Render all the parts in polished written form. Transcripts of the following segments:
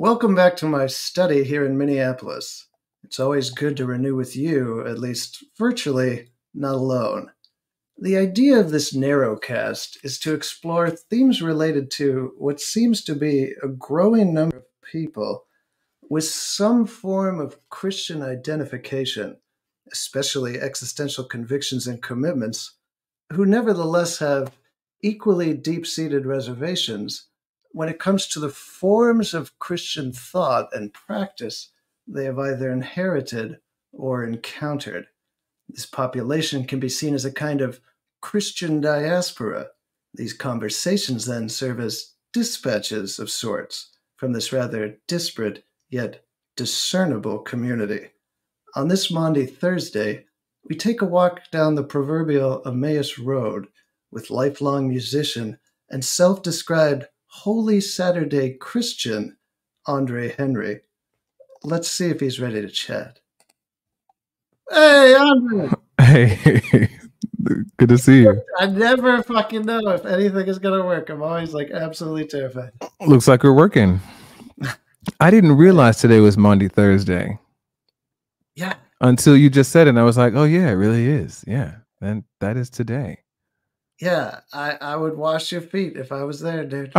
Welcome back to my study here in Minneapolis. It's always good to renew with you, at least virtually, not alone. The idea of this narrowcast is to explore themes related to what seems to be a growing number of people with some form of Christian identification, especially existential convictions and commitments, who nevertheless have equally deep-seated reservations when it comes to the forms of Christian thought and practice they have either inherited or encountered. This population can be seen as a kind of Christian diaspora. These conversations then serve as dispatches of sorts from this rather disparate yet discernible community. On this Maundy Thursday, we take a walk down the proverbial Emmaus Road with lifelong musician and self-described Holy Saturday Christian Andre Henry. Let's see if he's ready to chat. Hey, Andre! Hey, good to see you. I never fucking know if anything is going to work. I'm always like absolutely terrified. Looks like we're working. I didn't realize today was Maundy Thursday. Yeah. Until you just said it, and I was like, oh yeah, it really is. Yeah, and that is today. Yeah, I would wash your feet if I was there, dude.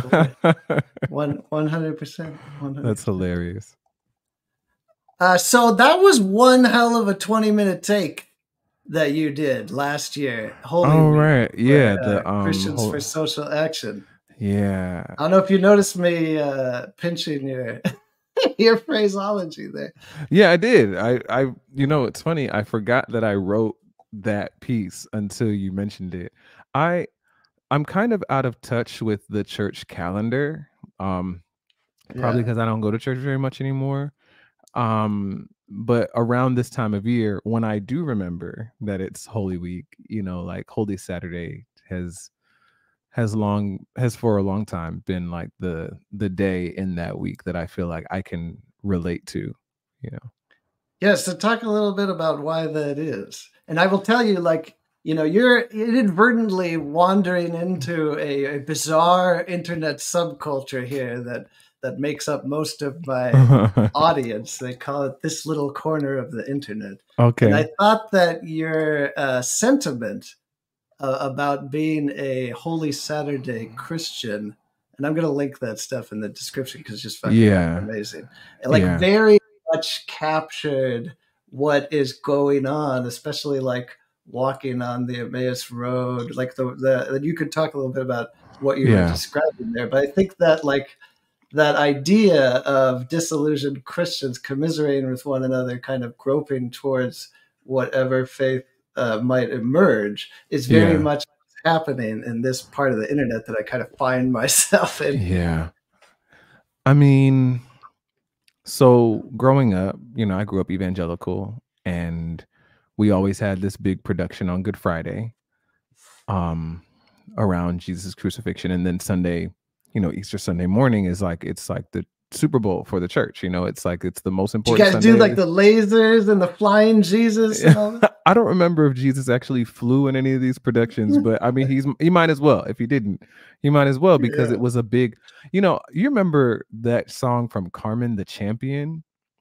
100%. That's hilarious. So that was one hell of a 20-minute take that you did last year. Holy All right, yeah, the Christians for Social Action. Yeah. I don't know if you noticed me pinching your your phraseology there. Yeah, I did. I you know, it's funny. I forgot that I wrote that piece until you mentioned it. I'm kind of out of touch with the church calendar. Probably because I don't go to church very much anymore. But around this time of year, when I do remember that it's Holy Week, you know, like Holy Saturday has for a long time been like the day in that week that I feel like I can relate to, you know. Yes, so talk a little bit about why that is. And I will tell you, like, you know, you're inadvertently wandering into a bizarre internet subculture here that makes up most of my audience. They call it this little corner of the internet. Okay. And I thought that your sentiment about being a Holy Saturday Christian, and I'm going to link that stuff in the description because it's just fucking amazing. And like very much captured what is going on, especially like walking on the Emmaus Road. Like the you could talk a little bit about what you were describing there, but I think that like that idea of disillusioned Christians commiserating with one another, kind of groping towards whatever faith might emerge, is very much happening in this part of the internet that I kind of find myself in. Yeah. I mean, so growing up, you know, I grew up evangelical, and we always had this big production on Good Friday around Jesus' crucifixion. And then Sunday, you know, Easter Sunday morning is like, it's like the Super Bowl for the church. You know, it's like, it's the most important. You guys do like the lasers and the flying Jesus and all that? I don't remember if Jesus actually flew in any of these productions, but I mean, he might as well. If he didn't, he might as well, because it was a big, you know, you remember that song from Carman, The Champion?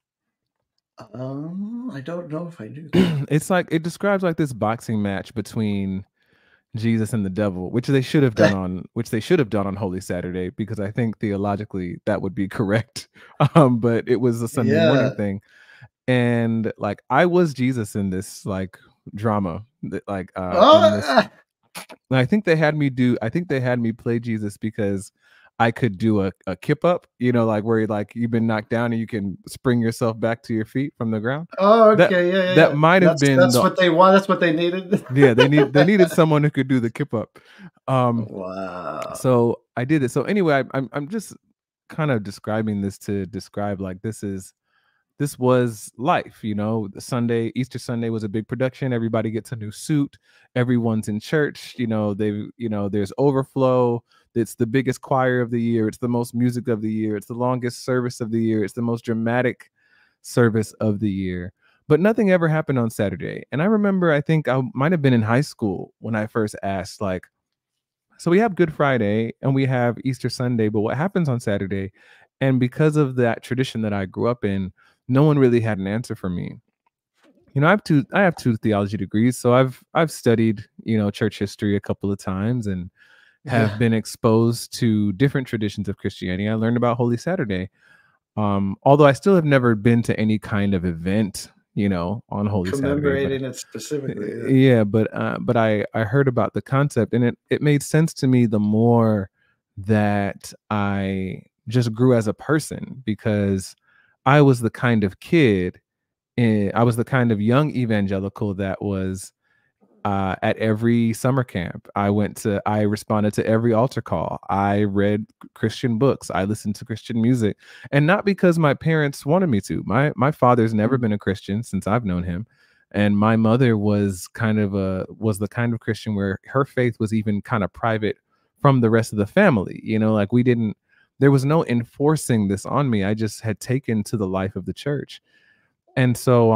I don't know if I do. It's like, it describes like this boxing match between Jesus and the devil, which they should have done on Holy Saturday, because I think theologically that would be correct. But it was a Sunday morning thing. And like, I was Jesus in this like drama that like I think they had me play Jesus because I could do a kip up, you know, like where you've been knocked down and you can spring yourself back to your feet from the ground. Oh, okay, that might have been what they want. That's what they needed. Yeah, they needed someone who could do the kip up. Wow. So I did it. So anyway, I'm just kind of describing this to describe like this was life, you know. Easter Sunday was a big production. Everybody gets a new suit. Everyone's in church. You know, there's overflow. It's the biggest choir of the year. It's the most music of the year. It's the longest service of the year. It's the most dramatic service of the year. But nothing ever happened on Saturday. And I remember, I think I might have been in high school when I first asked, like, so we have Good Friday and we have Easter Sunday, but what happens on Saturday? And because of that tradition that I grew up in, no one really had an answer for me. I have two theology degrees, so I've studied, church history a couple of times and have Yeah. been exposed to different traditions of Christianity. I learned about Holy Saturday. Although I still have never been to any kind of event, on Holy Saturday, but Commemorating it specifically. Yeah. yeah, but I heard about the concept, and it made sense to me the more that I just grew as a person, because I was the kind of kid, I was the kind of young evangelical that was at every summer camp. I responded to every altar call. I read Christian books. I listened to Christian music, and not because my parents wanted me to. My father's never been a Christian since I've known him, and my mother was the kind of Christian where her faith was even kind of private from the rest of the family. Like there was no enforcing this on me. I just had taken to the life of the church, and so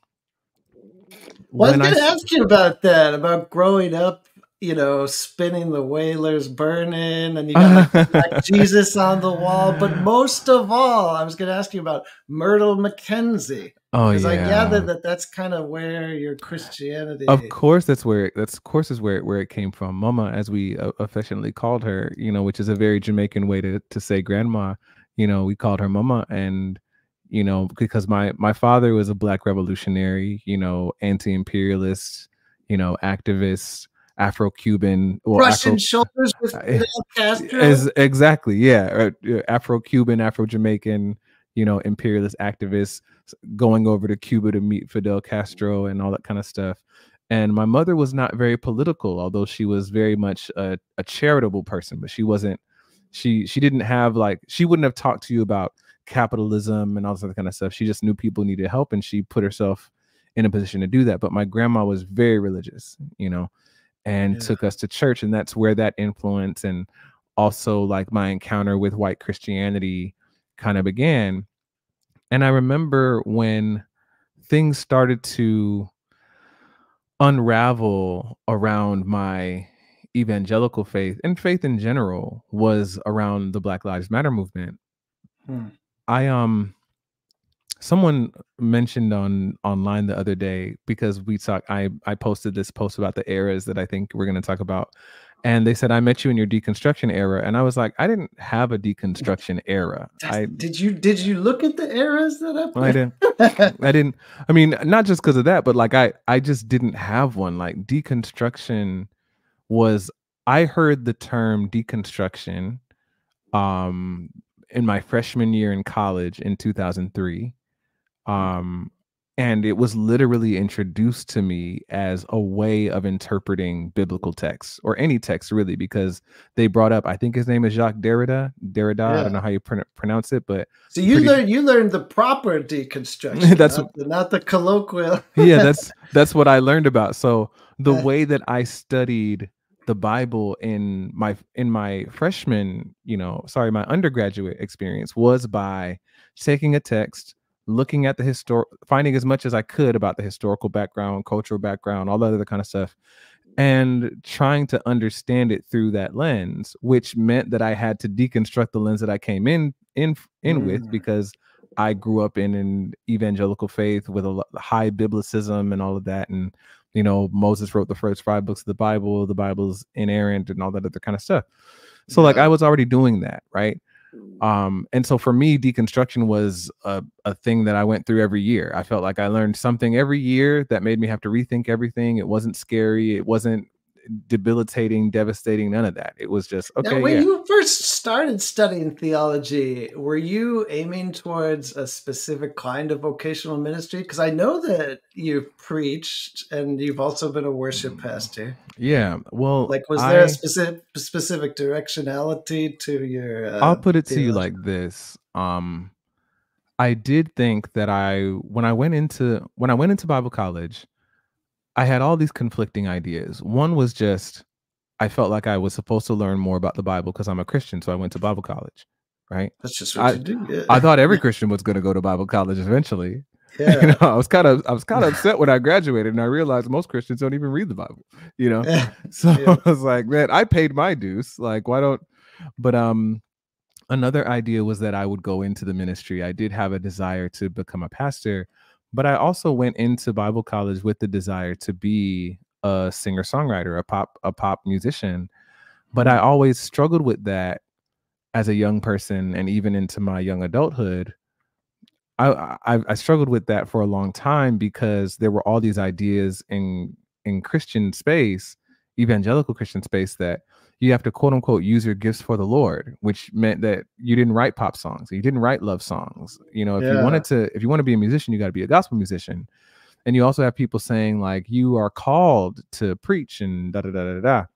Well, I was when I going to ask you about that, about growing up, spinning the Whalers burning, and you got like the Black Jesus on the wall. But most of all, I was going to ask you about Myrtle McKenzie, Oh because I gather yeah. that that's kind of where your Christianity. Of course, that's of course is where it came from. Mumma, as we affectionately called her, which is a very Jamaican way to say grandma. We called her Mumma, and because my father was a Black revolutionary, anti-imperialist, activist, Afro-Cuban, well, Brushing shoulders with Fidel Castro. as exactly, yeah, Afro-Cuban, Afro-Jamaican, imperialist activists going over to Cuba to meet Fidel Castro and all that kind of stuff. And my mother was not very political, although she was very much a charitable person, but she wasn't, she didn't have she wouldn't have talked to you about capitalism and all this other kind of stuff. She just knew people needed help, and she put herself in a position to do that. But my grandma was very religious, and Yeah. took us to church. And that's where that influence, and also like my encounter with white Christianity, kind of began. And I remember when things started to unravel around my evangelical faith, and faith in general was around the Black Lives Matter movement. Hmm. I someone mentioned online the other day, because I posted this post about the eras that I think we're going to talk about, and they said, I met you in your deconstruction era, and I was like, I didn't have a deconstruction era. Did you look at the eras that I I didn't. I didn't. I mean, not just because of that, but like I just didn't have one. Like deconstruction was. I heard the term deconstruction um in my freshman year in college in 2003, and it was literally introduced to me as a way of interpreting biblical texts, or any text really, because they brought up, I think his name is Jacques Derrida. I don't Yeah. know how you pronounce it, but So pretty you learned the proper deconstruction, that's not the colloquial. yeah, that's what I learned about. So the way that I studied the Bible in my freshman, my undergraduate experience, was by taking a text, looking at the finding as much as I could about the historical background, cultural background, all that other kind of stuff, and trying to understand it through that lens, which meant that I had to deconstruct the lens that I came in with, because I grew up in an evangelical faith with a high biblicism and all of that. And, Moses wrote the first 5 books of the Bible's inerrant and all that other kind of stuff. So like I was already doing that. Right. And so for me, deconstruction was a thing that I went through every year. I felt like I learned something every year that made me have to rethink everything. It wasn't scary. It wasn't debilitating, devastating, none of that. It was just, Now, okay, when yeah. you first started studying theology, were you aiming towards a specific kind of vocational ministry? Because I know that you've preached and you've also been a worship pastor. Yeah. Well, Like, was there a specific directionality to your I'll put it to you theology? like this. I did think that when I went into Bible college, I had all these conflicting ideas. One was just, I felt like I was supposed to learn more about the Bible because I'm a Christian, so I went to Bible college, right? That's just what I you do. Yeah. I thought every Christian was going to go to Bible college eventually. Yeah. I was kind of upset when I graduated, and I realized most Christians don't even read the Bible. So Yeah. I was like, man, I paid my dues. Like, why don't? But Another idea was that I would go into the ministry. I did have a desire to become a pastor, but I also went into Bible college with the desire to be a singer-songwriter, a pop musician. But I always struggled with that as a young person, and even into my young adulthood. I struggled with that for a long time because there were all these ideas in Christian space, evangelical Christian space, that you have to quote unquote use your gifts for the Lord, which meant that you didn't write pop songs, you didn't write love songs. You know, if you want to be a musician, you got to be a gospel musician. And you also have people saying like you are called to preach and da da da da da.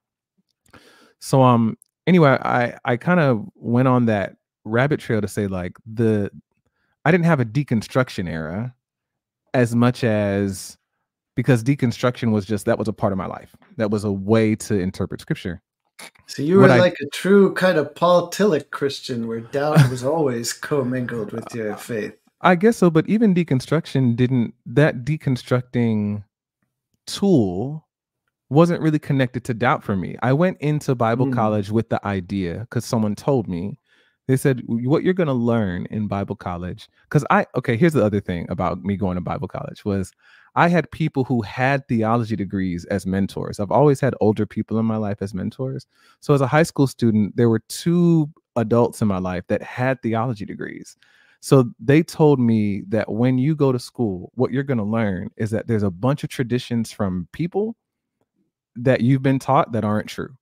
So anyway, I kind of went on that rabbit trail to say like I didn't have a deconstruction era as much as, because deconstruction was just, that was a part of my life. That was a way to interpret scripture. So you were like a true kind of Paul Tillich Christian where doubt was always commingled with your faith. I guess so, but even deconstruction that deconstructing tool wasn't really connected to doubt for me. I went into Bible college with the idea, because someone told me, they said, what you're going to learn in Bible college, because here's the other thing about me going to Bible college was I had people who had theology degrees as mentors. I've always had older people in my life as mentors. So as a high school student, there were 2 adults in my life that had theology degrees. So they told me that when you go to school, what you're going to learn is that there's a bunch of traditions from people that you've been taught that aren't true.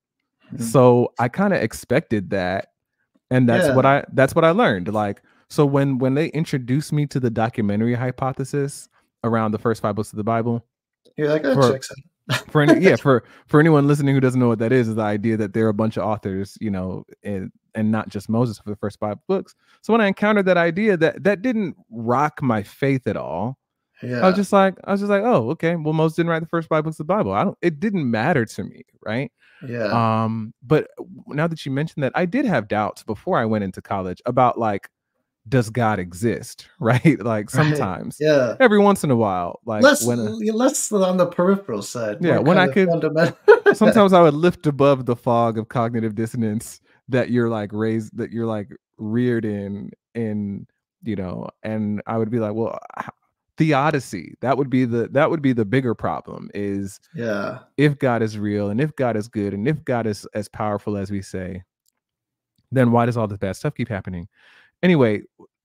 So I kind of expected that. And that's what I learned. Like, so when they introduced me to the documentary hypothesis around the first 5 books of the Bible, you're like, that checks out. For anyone listening who doesn't know what that is the idea that there are a bunch of authors, you know, and not just Moses for the first 5 books. So when I encountered that idea, that didn't rock my faith at all. I was just like, oh, okay, well, Moses didn't write the first 5 books of the Bible. It didn't matter to me, right? Yeah. But now that you mentioned that, I did have doubts before I went into college about like, does God exist? Right? Like sometimes, every once in a while, like less on the peripheral side. Yeah, when I could, sometimes I would lift above the fog of cognitive dissonance that you're like raised, that you're like reared in, you know, and I would be like, well, theodicy, that would be the bigger problem, is if God is real and if God is good and if God is as powerful as we say, then why does all this bad stuff keep happening? Anyway,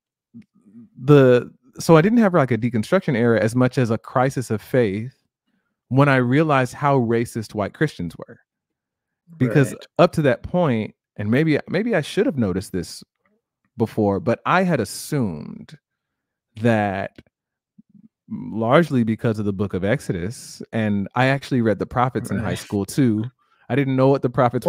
so I didn't have like a deconstruction era as much as a crisis of faith when I realized how racist white Christians were. Because up to that point, and maybe I should have noticed this before, but I had assumed that, largely because of the book of Exodus, and I actually read the prophets in high school too. I didn't know what the prophets were.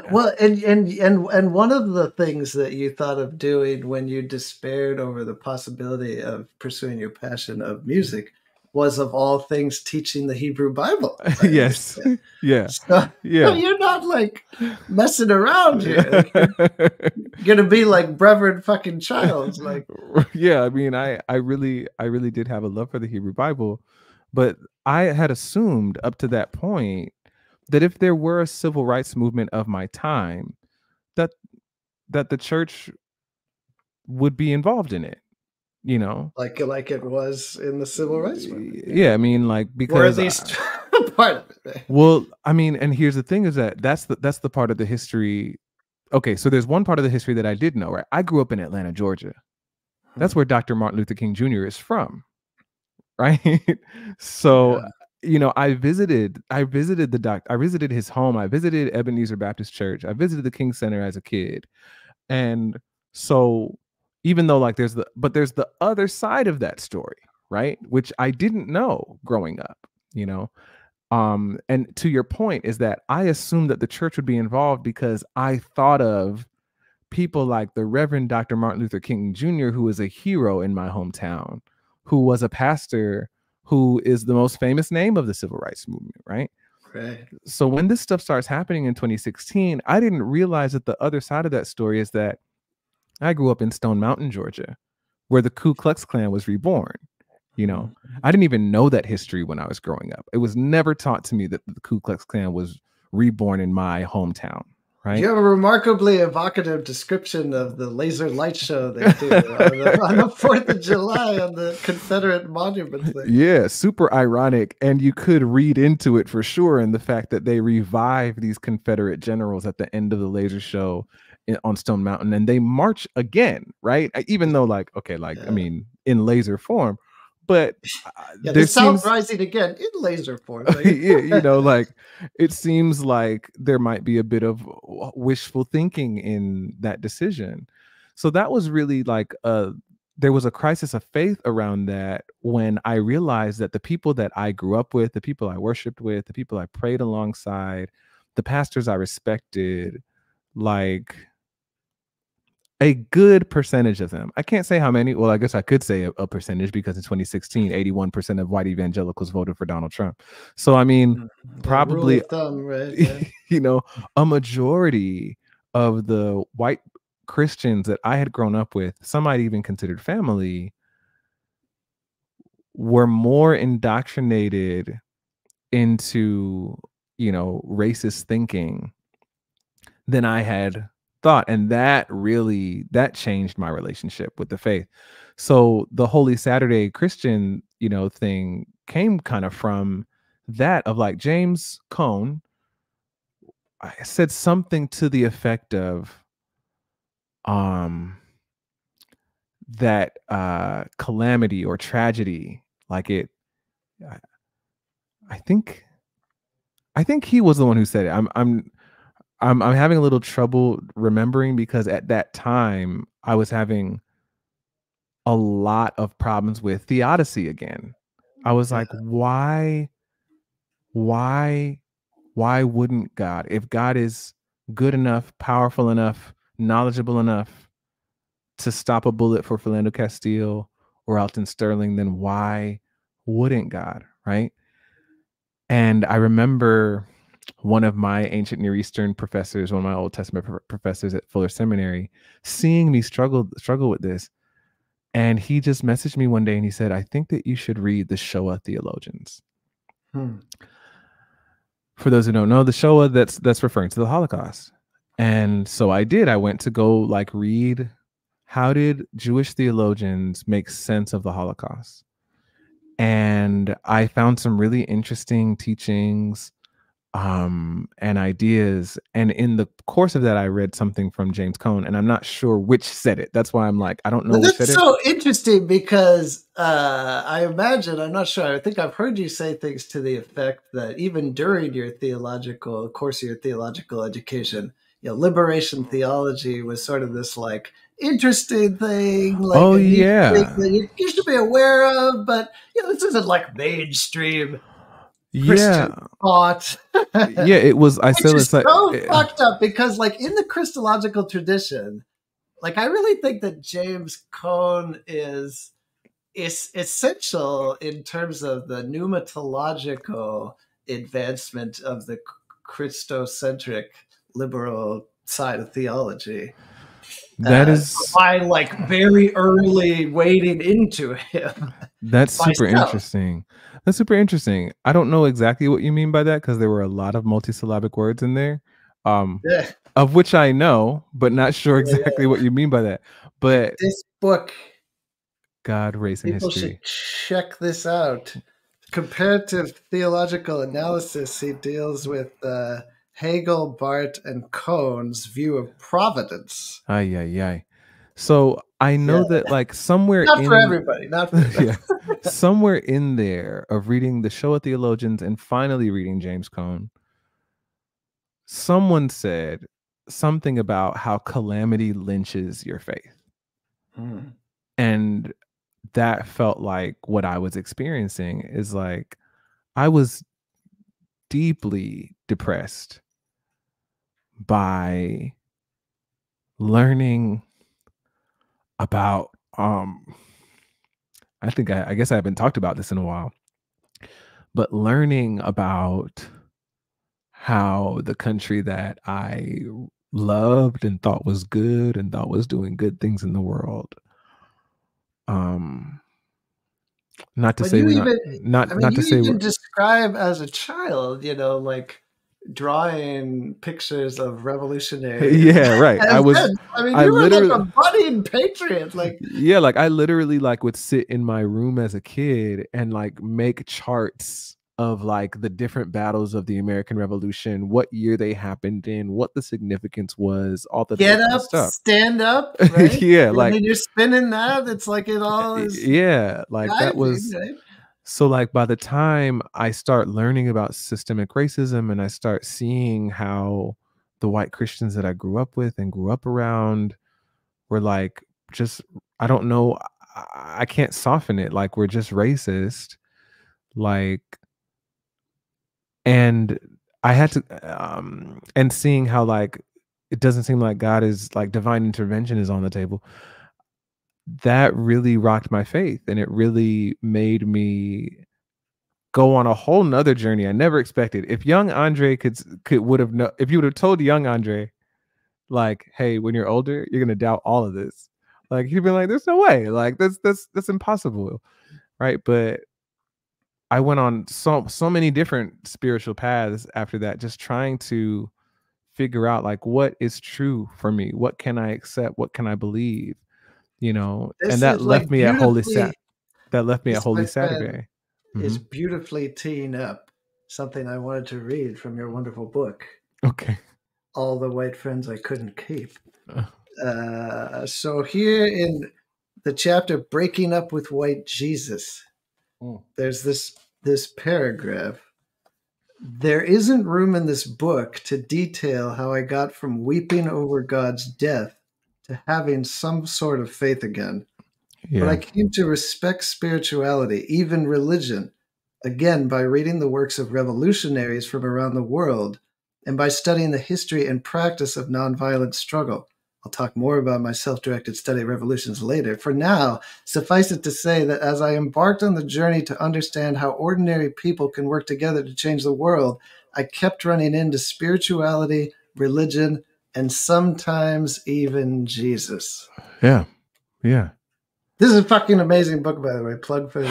And one of the things that you thought of doing when you despaired over the possibility of pursuing your passion of music was, of all things, teaching the Hebrew Bible. Yes. Yeah. So, you're not like messing around here. You're gonna be like Reverend fucking Childs. Like, yeah, I mean, I really did have a love for the Hebrew Bible, but I had assumed up to that point that if there were a civil rights movement of my time, that the church would be involved in it. You know, like it was in the civil rights movement. Yeah, I mean, like, because, or at least part of it. Well, I mean, and here's the thing: is that's the part of the history. Okay, so there's one part of the history that I did know. Right, I grew up in Atlanta, Georgia. That's where Dr. Martin Luther King Jr. is from. Right, so you know, I visited his home. I visited Ebenezer Baptist Church. I visited the King Center as a kid, and so. Even though like there's the other side of that story, right? Which I didn't know growing up, you know? And to your point is that I assumed that the church would be involved because I thought of people like the Reverend Dr. Martin Luther King Jr., who is a hero in my hometown, who was a pastor, who is the most famous name of the civil rights movement, right? Right. So when this stuff starts happening in 2016, I didn't realize that the other side of that story is that I grew up in Stone Mountain, Georgia, where the Ku Klux Klan was reborn. You know, I didn't even know that history when I was growing up. It was never taught to me that the Ku Klux Klan was reborn in my hometown, right? You have a remarkably evocative description of the laser light show they do on the 4th of July on the Confederate monument thing. Yeah, super ironic. And you could read into it for sure in the fact that they revive these Confederate generals at the end of the laser show on Stone Mountain, and they march again, right? Even though, like, okay, like, I mean, in laser form, but Yeah, there the South seems rising again in laser form. yeah, you know, like it seems like there might be a bit of wishful thinking in that decision. So that was really like there was a crisis of faith around that when I realized that the people that I grew up with, the people I worshiped with, the people I prayed alongside, the pastors I respected, like a good percentage of them. I can't say how many. Well, I guess I could say a percentage because in 2016, 81% of white evangelicals voted for Donald Trump. So, I mean, The rule probably, of thumb, right? Yeah. you know, a majority of the white Christians that I had grown up with, some might even considered family, were more indoctrinated into, you know, racist thinking than I had thought. And that really, that changed my relationship with the faith. So the Holy Saturday Christian, you know, thing came kind of from that of like James Cone. I said something to the effect of that calamity or tragedy, like it, I, I think he was the one who said it. I'm having a little trouble remembering because at that time I was having a lot of problems with theodicy again. I was Yeah. like, why, why wouldn't God, if God is good enough, powerful enough, knowledgeable enough to stop a bullet for Philando Castile or Alton Sterling, then why wouldn't God, right? And I remember one of my ancient Near Eastern professors, one of my Old Testament professors at Fuller Seminary, seeing me struggle with this. And he just messaged me one day and he said, I think that you should read the Shoah theologians. Hmm. For those who don't know, the Shoah, that's referring to the Holocaust. And so I did. I went to go like read, how did Jewish theologians make sense of the Holocaust? And I found some really interesting teachings and ideas. And in the course of that, I read something from James Cone, and I'm not sure which said it. That's why I'm like, I don't know Well, which that's said it. so interesting because I imagine, I'm not sure, I think I've heard you say things to the effect that even during your theological course of your theological education, you know, liberation theology was sort of this like interesting thing, like Oh a neat thing yeah. that you should be aware of, but you know, this isn't like mainstream Yeah. Christian thought. Yeah, it was, I Which said is it's like so fucked up because, like, in the Christological tradition, like, I really think that James Cone is essential in terms of the pneumatological advancement of the Christocentric liberal side of theology. that is By like very early wading into him that's super myself. interesting. That's super interesting. I don't know exactly what you mean by that because there were a lot of multisyllabic words in there. Um Yeah, of which I know, but not sure yeah, exactly what you mean by that. But this book, God, race, and people should history. check this out. Comparative theological analysis. He deals with Hegel, Barth, and Cohn's view of providence. Ay, ay, ay. So I Yeah, know that like somewhere not for in everybody. Not for everybody. yeah, somewhere in there of reading the Shoah theologians and finally reading James Cone, someone said something about how calamity lynches your faith. Hmm. And that felt like what I was experiencing is like I was deeply depressed by learning about I guess I haven't talked about this in a while, but learning about how the country that I loved and thought was good and thought was doing good things in the world, um not to But say you we're not even, I mean, not to you say we're even describe as a child, you know, like drawing pictures of revolutionaries. Yeah, right. I mean, you were like a budding patriot. Like, yeah, like I literally like would sit in my room as a kid and like make charts of like the different battles of the American Revolution, what year they happened in, what the significance was, all the get kind of up, stuff. stand up, right? Yeah, And like then you're spinning that. It's like it all is. Yeah, like that diving, was. right? So like by the time I start learning about systemic racism and I start seeing how the white Christians that I grew up with and grew up around were like, just, I don't know, I can't soften it. Like we're just racist. Like, and I had to, and seeing how like, it doesn't seem like God is like divine intervention is on the table. That really rocked my faith, and it really made me go on a whole nother journey I never expected. If young Andre would have if you would have told young Andre, like, hey, when you're older, you're gonna doubt all of this, like he'd be like, there's no way, like that's impossible, right? But I went on so many different spiritual paths after that, just trying to figure out like what is true for me, what can I accept, what can I believe, and that left me at Holy Saturday. Is beautifully teeing up something I wanted to read from your wonderful book. Okay. All the White Friends I Couldn't Keep. So here in the chapter Breaking Up with White Jesus, there's this paragraph. There isn't room in this book to detail how I got from weeping over God's death to having some sort of faith again. Yeah. But I came to respect spirituality, even religion, again by reading the works of revolutionaries from around the world and by studying the history and practice of nonviolent struggle. I'll talk more about my self-directed study of revolutions later. For now, suffice it to say that as I embarked on the journey to understand how ordinary people can work together to change the world, I kept running into spirituality, religion, and sometimes even Jesus. Yeah. Yeah. This is a fucking amazing book, by the way. Plug for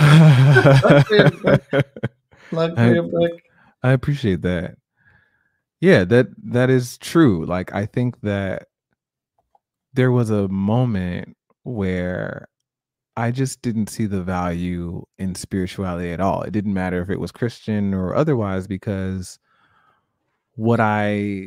your book. I appreciate that. Yeah, that is true. Like, I think that there was a moment where I just didn't see the value in spirituality at all. It didn't matter if it was Christian or otherwise, because when I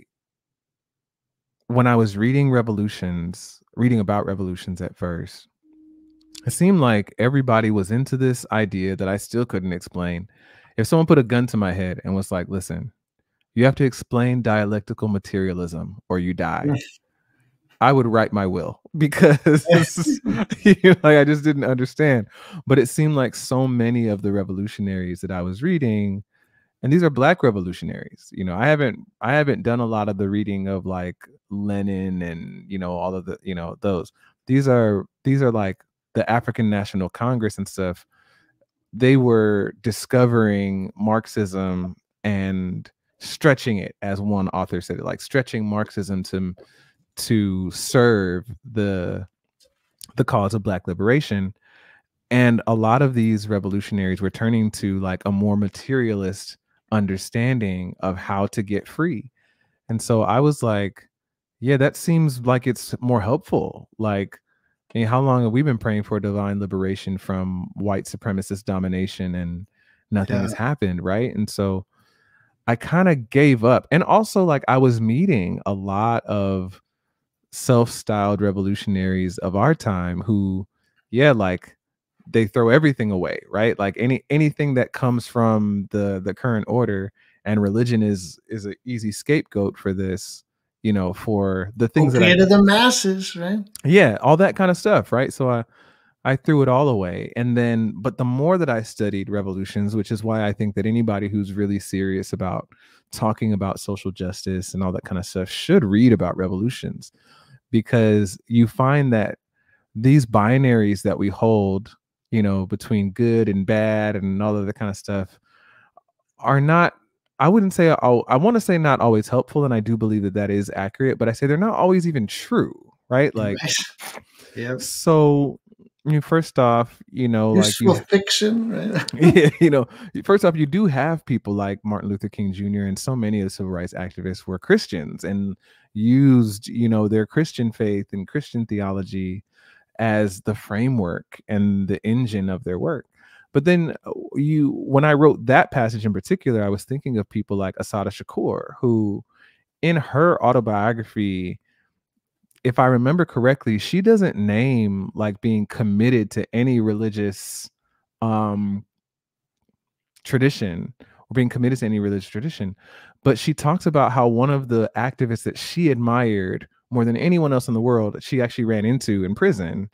was reading about revolutions at first, it seemed like everybody was into this idea that I still couldn't explain. If someone put a gun to my head and was like, listen, you have to explain dialectical materialism or you die, I would write my will, because like I just didn't understand. But it seemed like so many of the revolutionaries that I was reading, and these are Black revolutionaries, I haven't done a lot of the reading of like Lenin and all of the those. These are like the African National Congress and stuff. They were discovering Marxism and stretching it, as one author said it, like stretching Marxism to serve the cause of Black liberation. And a lot of these revolutionaries were turning to like a more materialist understanding of how to get free. And so I was like, yeah, that seems like it's more helpful. Like, I mean, how long have we been praying for divine liberation from white supremacist domination and nothing has happened, right? And so I kind of gave up. And also, like, I was meeting a lot of self-styled revolutionaries of our time who, like, they throw everything away, right? Like anything that comes from the current order, and religion is an easy scapegoat for this, for the things that to the masses, right? Yeah, all that kind of stuff, right? So I threw it all away. And then, but the more that I studied revolutions, which is why I think that anybody who's really serious about talking about social justice and all that kind of stuff should read about revolutions, because you find that these binaries that we hold, between good and bad and all of that kind of stuff are not, I wouldn't say, I want to say not always helpful. And I do believe that that is accurate, but I say they're not always even true, right? Like, yeah. So first off, like Useful fiction, right? yeah, first off, you do have people like Martin Luther King Jr. and so many of the civil rights activists were Christians and used, their Christian faith and Christian theology as the framework and the engine of their work. But then when I wrote that passage in particular, I was thinking of people like Asada Shakur, who in her autobiography, if I remember correctly, she doesn't name like being committed to any religious tradition or being committed to any religious tradition. But she talks about how one of the activists that she admired more than anyone else in the world, she actually ran into in prison.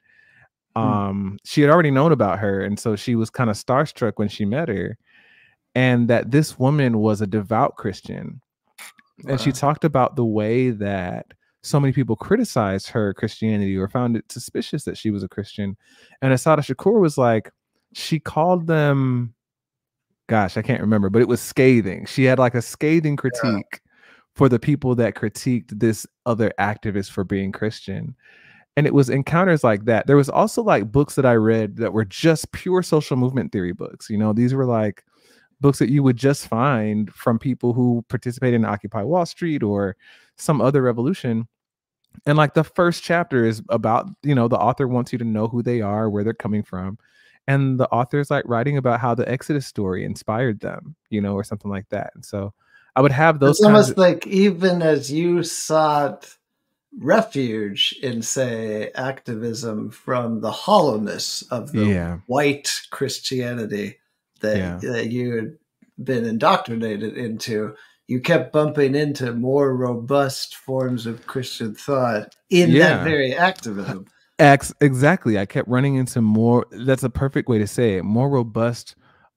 She had already known about her. And so she was kind of starstruck when she met her. And that this woman was a devout Christian. Wow. And she talked about the way that so many people criticized her Christianity or found it suspicious that she was a Christian. And Asada Shakur was like, she called them, gosh, I can't remember, but it was scathing. She had like a scathing critique for the people that critiqued this other activist for being Christian. And it was encounters like that. There was also like books that I read that were just pure social movement theory books. These were like books that you would just find from people who participated in Occupy Wall Street or some other revolution. And like the first chapter is about, the author wants you to know who they are, where they're coming from. And the author is like writing about how the Exodus story inspired them, or something like that. And so I would have those. It's almost like even as you sought refuge in, say, activism from the hollowness of the white Christianity that you had been indoctrinated into, you kept bumping into more robust forms of Christian thought in that very activism. Exactly. I kept running into more, that's a perfect way to say it, more robust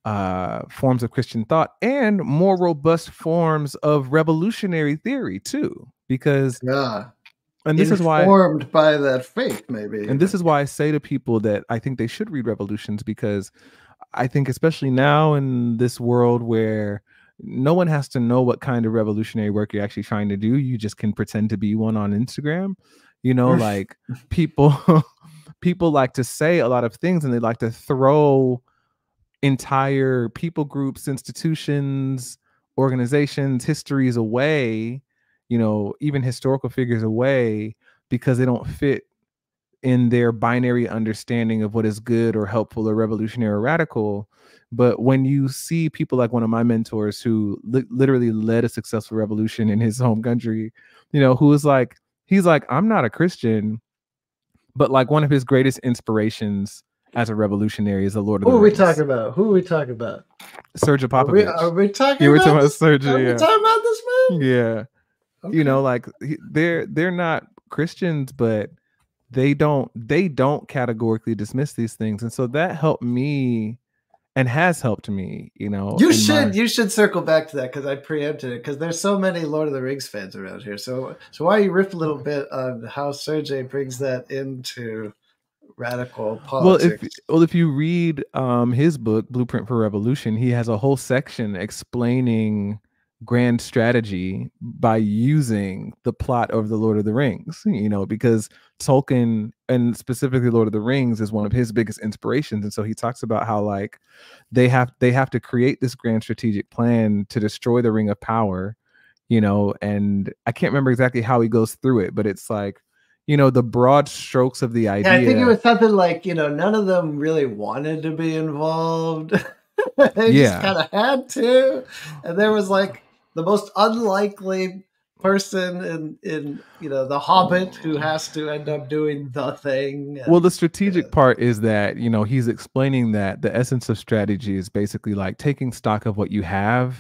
forms of Christian thought and more robust forms of revolutionary theory too, because and this is why informed by that faith, maybe. And this is why I say to people that I think they should read Revolutions, because I think especially now in this world where no one has to know what kind of revolutionary work you're actually trying to do, you just can pretend to be one on Instagram. Like people like to say a lot of things and they like to throw entire people groups, institutions, organizations, histories away, even historical figures away, because they don't fit in their binary understanding of what is good or helpful or revolutionary or radical. But when you see people like one of my mentors who literally led a successful revolution in his home country, who is like, he's like, I'm not a Christian, but like one of his greatest inspirations as a revolutionary is the Lord of the Rings. Who are we talking about? Serge Popovich. Are we talking about Serge? Are we talking about this man? Yeah. Okay. Like they're not Christians, but they don't categorically dismiss these things. And so that helped me and has helped me, You should circle back to that, because I preempted it, because there's so many Lord of the Rings fans around here. So why don't you riff a little bit on how Sergei brings that into radical politics? Well, if you read his book, Blueprint for Revolution, he has a whole section explaining grand strategy by using the plot of the Lord of the Rings, because Tolkien, and specifically Lord of the Rings, is one of his biggest inspirations. And so he talks about how like they have to create this grand strategic plan to destroy the Ring of Power, and I can't remember exactly how he goes through it, but it's like, the broad strokes of the idea. Yeah, I think it was something like, none of them really wanted to be involved. They just kind of had to. And there was like the most unlikely person in The Hobbit who has to end up doing the thing. Well, the strategic part is that, he's explaining that the essence of strategy is basically like taking stock of what you have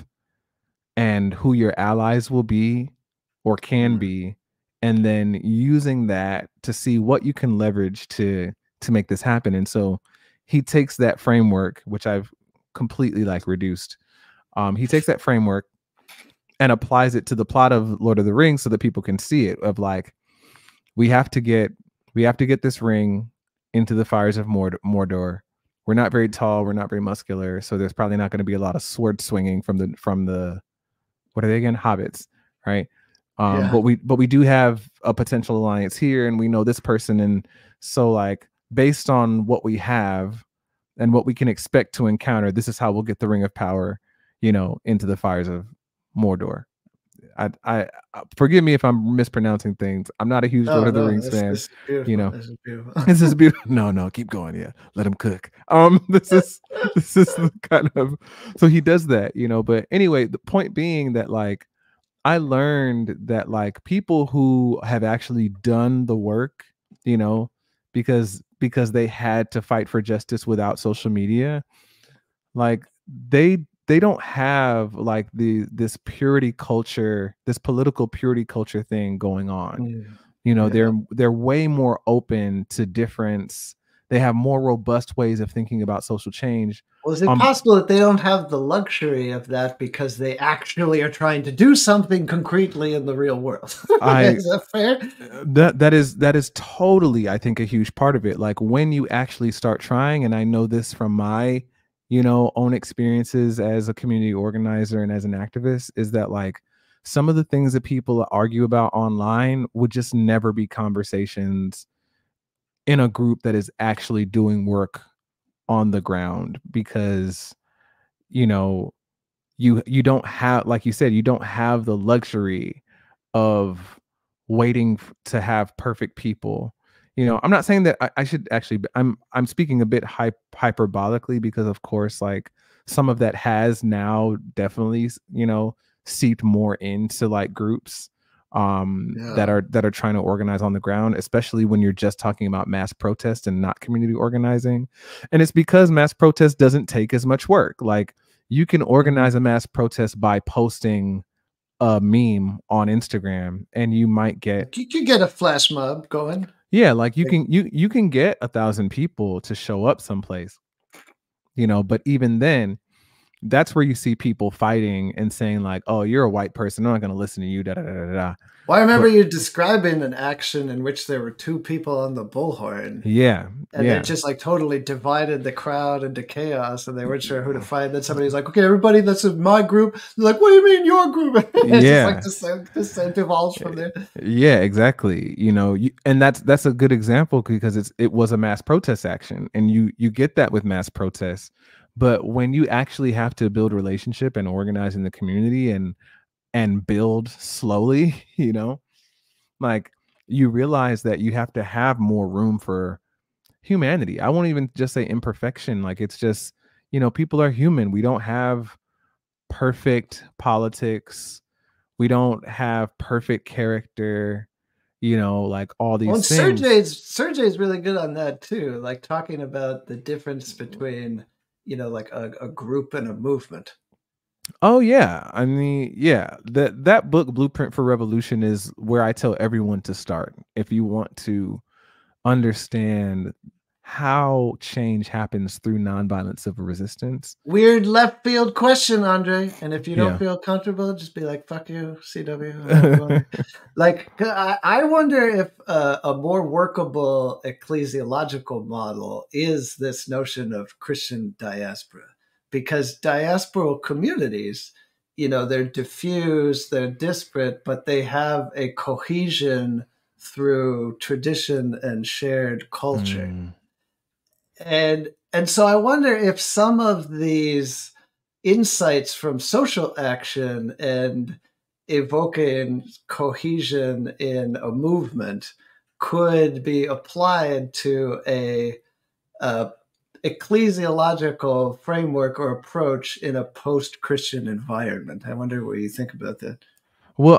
and who your allies will be or can be, and then using that to see what you can leverage to make this happen. And so he takes that framework, which I've completely like reduced. He takes that framework and applies it to the plot of Lord of the Rings so that people can see it, of like, we have to get this ring into the fires of Mordor. We're not very tall, we're not very muscular, so there's probably not going to be a lot of sword swinging from the what are they again? Hobbits, right? But we do have a potential alliance here, and we know this person, and so like based on what we have and what we can expect to encounter, this is how we'll get the Ring of Power, into the fires of Mordor. I forgive me if I'm mispronouncing things. I'm not a huge Lord No, of the no, Rings this fan. is beautiful. This is beautiful. This is beautiful. No, keep going. Yeah, let him cook. This is the kind of, so he does that, But anyway, the point being that like I learned that like people who have actually done the work, because they had to fight for justice without social media, like they don't have like this purity culture, this political purity culture thing going on. Mm, yeah. They're way more open to difference. They have more robust ways of thinking about social change. Well, is it possible that they don't have the luxury of that because they actually are trying to do something concretely in the real world? Is that fair? That is totally, I think, a huge part of it. Like when you actually start trying, and I know this from my, own experiences as a community organizer and as an activist, is that like some of the things that people argue about online would just never be conversations in a group that is actually doing work on the ground, because you don't have, like you said, you don't have the luxury of waiting to have perfect people. I'm not saying that I should actually, I'm speaking a bit hyperbolically, because of course like some of that has now definitely seeped more into like groups that Yeah. are trying to organize on the ground, especially when you're just talking about mass protest and not community organizing. And it's because mass protest doesn't take as much work. Like you can organize a mass protest by posting a meme on Instagram, and you might get, You could get a flash mob going. yeah, like Like, you can get 1,000 people to show up someplace, but even then, that's where you see people fighting and saying like, oh, you're a white person, I'm not going to listen to you, da da da da da. well, I remember But you describing an action in which there were two people on the bullhorn, yeah, and they yeah, just like totally divided the crowd into chaos, and they weren't sure who to fight. Then somebody's like, "Okay, everybody that's in my group." They're like, "What do you mean your group?" It's just like yeah. descent evolves from there. Yeah, exactly. And that's a good example, because it was a mass protest action, and you get that with mass protests. But when you actually have to build relationship and organize in the community and build slowly, like you realize that you have to have more room for humanity. I won't even just say imperfection. Like it's just, people are human. We don't have perfect politics. We don't have perfect character, like all Well, and these things. Sergey's really good on that too, like talking about the difference between, like a group and a movement. Oh yeah. I mean, yeah, that book Blueprint for Revolution is where I tell everyone to start if you want to understand how change happens through nonviolent civil resistance. Weird left field question, Andre. And if you don't Yeah. feel comfortable, just be like, fuck you, CW. I'm not going there. Like, I wonder if a more workable ecclesiological model is this notion of Christian diaspora. Because diasporal communities, they're diffuse, they're disparate, but they have a cohesion through tradition and shared culture. Mm. And so I wonder if some of these insights from social action and evoking cohesion in a movement could be applied to a ecclesiological framework or approach in a post-Christian environment. I wonder what you think about that. Well,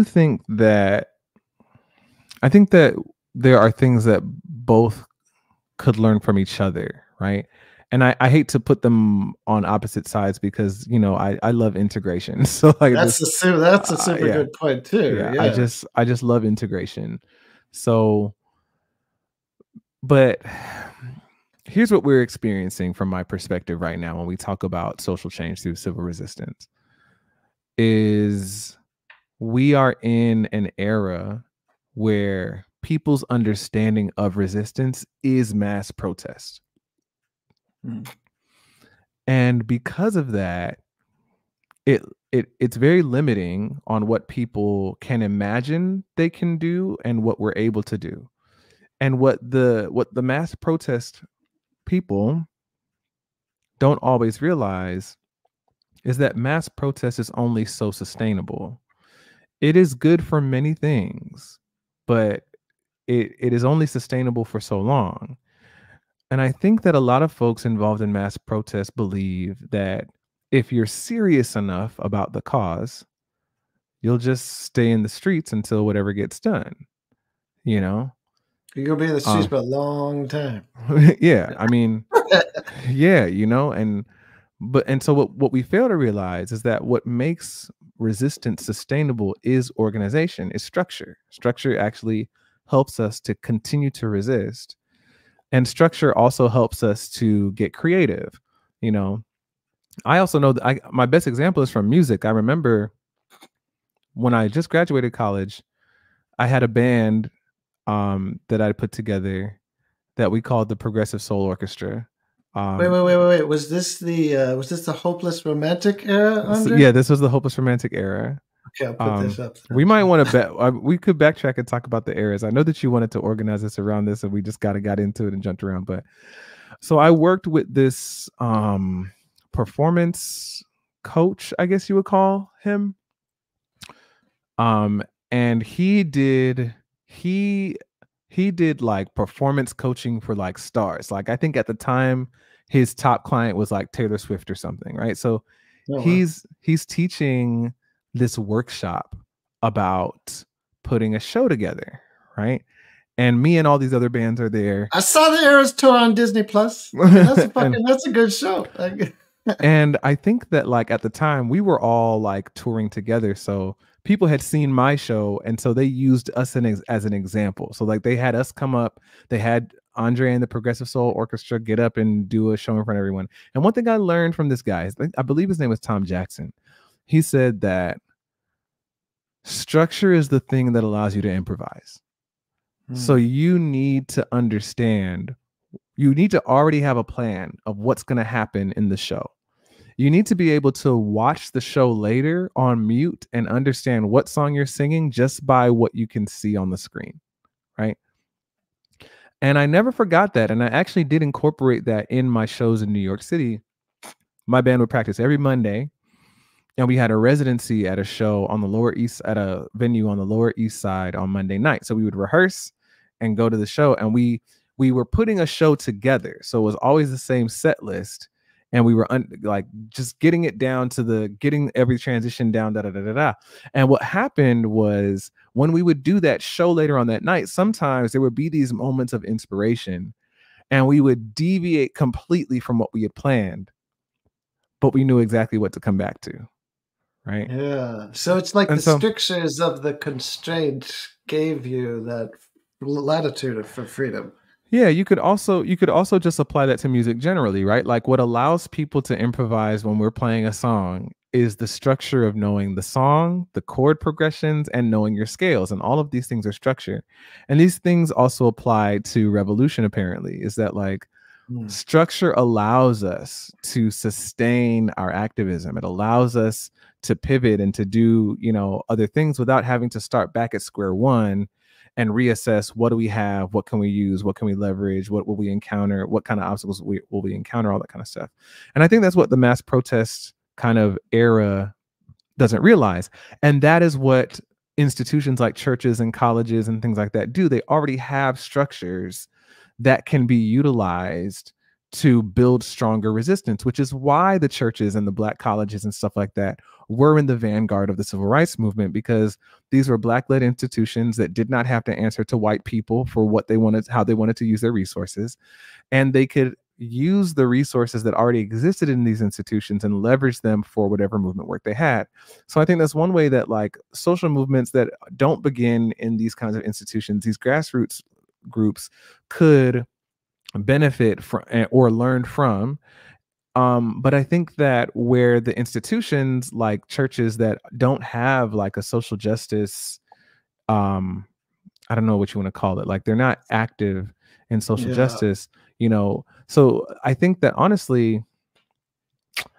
I think that there are things that both could learn from each other, right? And I hate to put them on opposite sides, because I love integration. So like That's a super yeah, good point too. yeah, Yeah. I just love integration. So, but here's what we're experiencing from my perspective right now when we talk about social change through civil resistance is we are in an era where people's understanding of resistance is mass protest. Hmm. And because of that, it's very limiting on what people can imagine they can do and what we're able to do. And what the mass protest people don't always realize is that mass protest is only so sustainable. It is good for many things, but it is only sustainable for so long. And I think that a lot of folks involved in mass protest believe that if you're serious enough about the cause, you'll just stay in the streets until whatever gets done, you know? You're gonna be in the streets for a long time. Yeah, I mean, yeah, and so what we fail to realize is that what makes resistance sustainable is organization, is structure. Structure actually helps us to continue to resist. And structure also helps us to get creative. I also know that my best example is from music. I remember when I just graduated college, I had a band that I put together that we called the Progressive Soul Orchestra. Wait. Was this the hopeless romantic era, Andre? Yeah, this was the hopeless romantic era. Okay, I'll put this up. We might want to we could backtrack and talk about the eras. I know that you wanted to organize this around this, and we just got into it and jumped around. But so I worked with this performance coach, I guess you would call him. And he did like performance coaching for like stars. Like I think at the time his top client was like Taylor Swift or something, right? So he's teaching this workshop about putting a show together, right? And me and all these other bands are there. I saw the Eras tour on Disney Plus. That's a good show. And I think that like at the time we were all like touring together, so people had seen my show, and so they used us as an example. So like they had us come up, they had Andre and the Progressive Soul Orchestra get up and do a show in front of everyone. And one thing I learned from this guy, I believe his name was Tom Jackson. He said that structure is the thing that allows you to improvise. So you need to understand, you need to already have a plan of what's going to happen in the show. You need to be able to watch the show later on mute and understand what song you're singing just by what you can see on the screen, right? And I never forgot that. And I actually did incorporate that in my shows in New York City. My band would practice every Monday, and we had a residency at a show on the Lower East, at a venue on the Lower East Side on Monday night. So we would rehearse and go to the show, and we were putting a show together. So it was always the same set list. And we were like just getting it down to getting every transition down, And what happened was when we would do that show later on that night, sometimes there would be these moments of inspiration and we would deviate completely from what we had planned, but we knew exactly what to come back to. Right. Yeah. So it's like strictures of the constraint gave you that latitude for freedom. Yeah, you could also just apply that to music generally, right? Like what allows people to improvise when we're playing a song is the structure of knowing the song, the chord progressions, and knowing your scales. And all of these things are structure. And these things also apply to revolution, apparently, is that like structure allows us to sustain our activism. It allows us to pivot and to do, other things without having to start back at square one and reassess what do we have, what can we use, what can we leverage, what will we encounter, what kind of obstacles will we encounter, all that kind of stuff. And I think that's what the mass protest kind of era doesn't realize. And that is what institutions like churches and colleges and things like that do. They already have structures that can be utilized to build stronger resistance, which is why the churches and the Black colleges and stuff like that were in the vanguard of the civil rights movement, because these were Black-led institutions that did not have to answer to white people for what they wanted, how they wanted to use their resources. And they could use the resources that already existed in these institutions and leverage them for whatever movement work they had. So I think that's one way that like social movements that don't begin in these kinds of institutions, these grassroots groups, could benefit from or learn from. But I think that where the institutions like churches that don't have like a social justice, I don't know what you want to call it, like they're not active in social justice, so I think that honestly,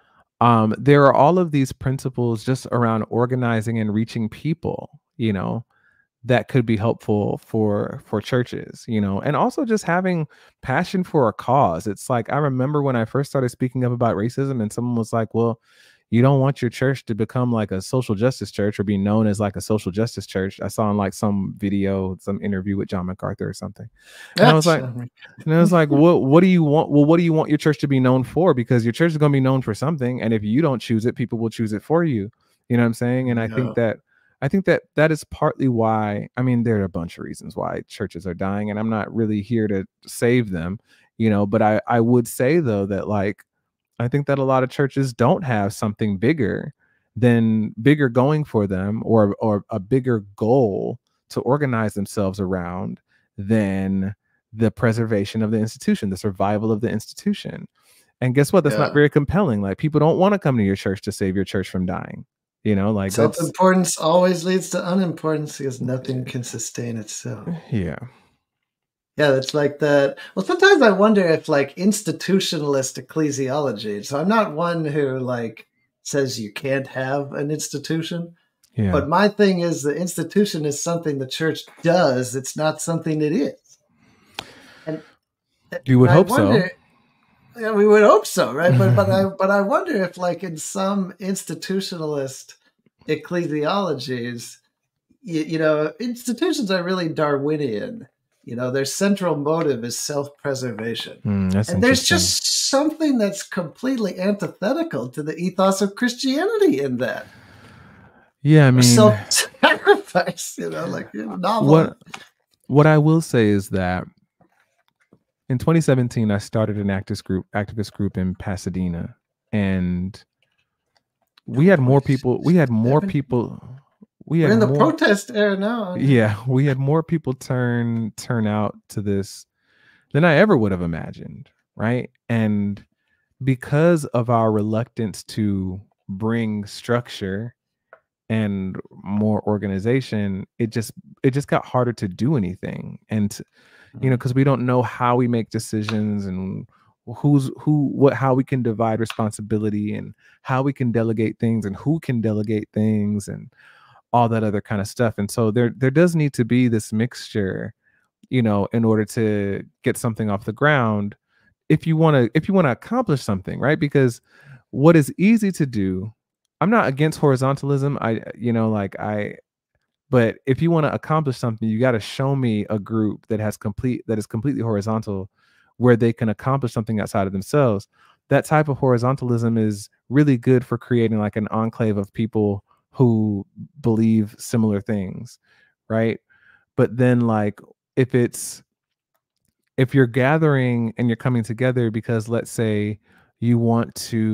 there are all of these principles just around organizing and reaching people, that could be helpful for churches, and also just having passion for a cause. It's like, I remember when I first started speaking up about racism and someone was like, well, you don't want your church to become like a social justice church or be known as like a social justice church. I saw in like some video, some interview with John MacArthur or something. And I was like, what do you want? Well, what do you want your church to be known for? Because your church is going to be known for something. And if you don't choose it, people will choose it for you. You know what I'm saying? And I think that is partly why, I mean, there are a bunch of reasons why churches are dying, and I'm not really here to save them, but I would say though that, like, I think that a lot of churches don't have something bigger going for them, or a bigger goal to organize themselves around than the preservation of the institution, the survival of the institution. And guess what? That's not very compelling. Like, people don't want to come to your church to save your church from dying. Like, self-importance always leads to unimportance because nothing can sustain itself. Yeah. Yeah, it's like that. Well, sometimes I wonder if, like, institutionalist ecclesiology. So I'm not one who, like, says you can't have an institution. Yeah. But my thing is, the institution is something the church does. It's not something it is. And you would hope so. Yeah, we would hope so, right? But I wonder if, like, in some institutionalist ecclesiologies, institutions are really Darwinian. Their central motive is self-preservation. And there's just something that's completely antithetical to the ethos of Christianity in that. Yeah, I mean, self-sacrifice, novel. What I will say is that in 2017, I started an activist group in Pasadena, and we had more people. We're in the protest era now. Yeah, we had more people turn out to this than I ever would have imagined, right? And because of our reluctance to bring structure and more organization, it just got harder to do anything. And because we don't know how we make decisions, and how we can divide responsibility, and how we can delegate things, and who can delegate things, and all that other kind of stuff. And so there does need to be this mixture, in order to get something off the ground, if you want to accomplish something, right? Because what is easy to do, I'm not against horizontalism. But if you want to accomplish something, you got to show me a group that is completely horizontal, where they can accomplish something outside of themselves. That type of horizontalism is really good for creating like an enclave of people who believe similar things, right? But then, like, if you're gathering and you're coming together because, let's say, you want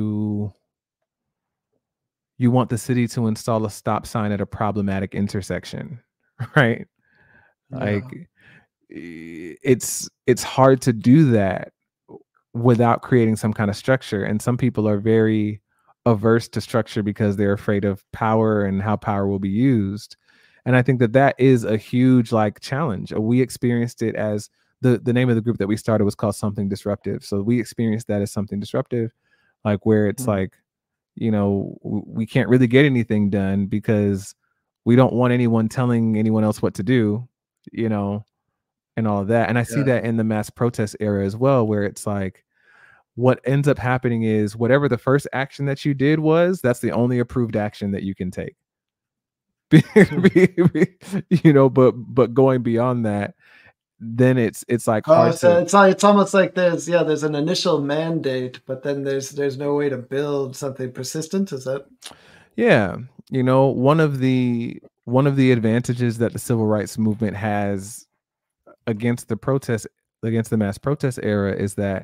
the city to install a stop sign at a problematic intersection, right? Yeah. Like, it's hard to do that without creating some kind of structure. And some people are very averse to structure because they're afraid of power and how power will be used. And I think that is a huge, like, challenge. We experienced it as the name of the group that we started was called Something Disruptive. So we experienced that as something disruptive, like, where it's like, we can't really get anything done because we don't want anyone telling anyone else what to do, and all of that. And I see that in the mass protest era as well, where it's like, what ends up happening is whatever the first action that you did was, that's the only approved action that you can take. But going beyond that, then it's like hard it's almost like there's an initial mandate, but then there's no way to build something persistent. Is that? Yeah, one of the advantages that the civil rights movement has against the mass protest era is that,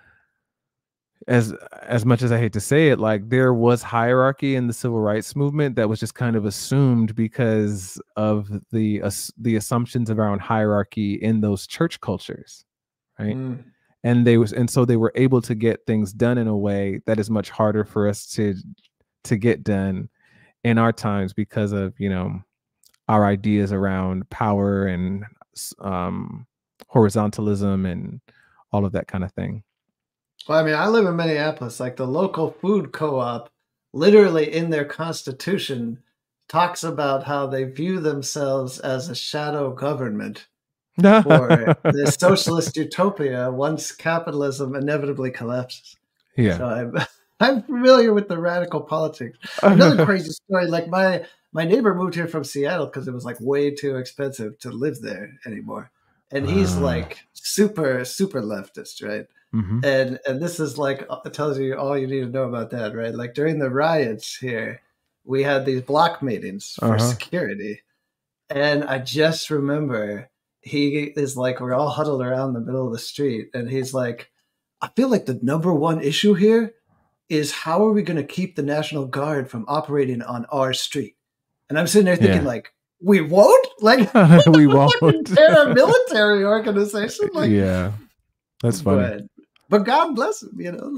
as much as I hate to say it, like, there was hierarchy in the civil rights movement that was just kind of assumed because of the assumptions around hierarchy in those church cultures, right? And so they were able to get things done in a way that is much harder for us to get done in our times because of our ideas around power and horizontalism and all of that kind of thing. Well, I mean, I live in Minneapolis. Like, the local food co-op, literally in their constitution, talks about how they view themselves as a shadow government for the socialist utopia once capitalism inevitably collapses. Yeah. So I'm familiar with the radical politics. Another crazy story, like my neighbor moved here from Seattle because it was like way too expensive to live there anymore. And he's like super leftist, right? Mm-hmm. And this is like tells you all you need to know about that, right? Like during the riots here, we had these block meetings for security. And I just remember he is like, we're all huddled around the middle of the street, and he's like, I feel like the number one issue here is how are we going to keep the National Guard from operating on our street? And I'm sitting there thinking, like, we won't? Like, we won't. Fucking paramilitary organization? Like, yeah, that's funny. But God bless him, you know.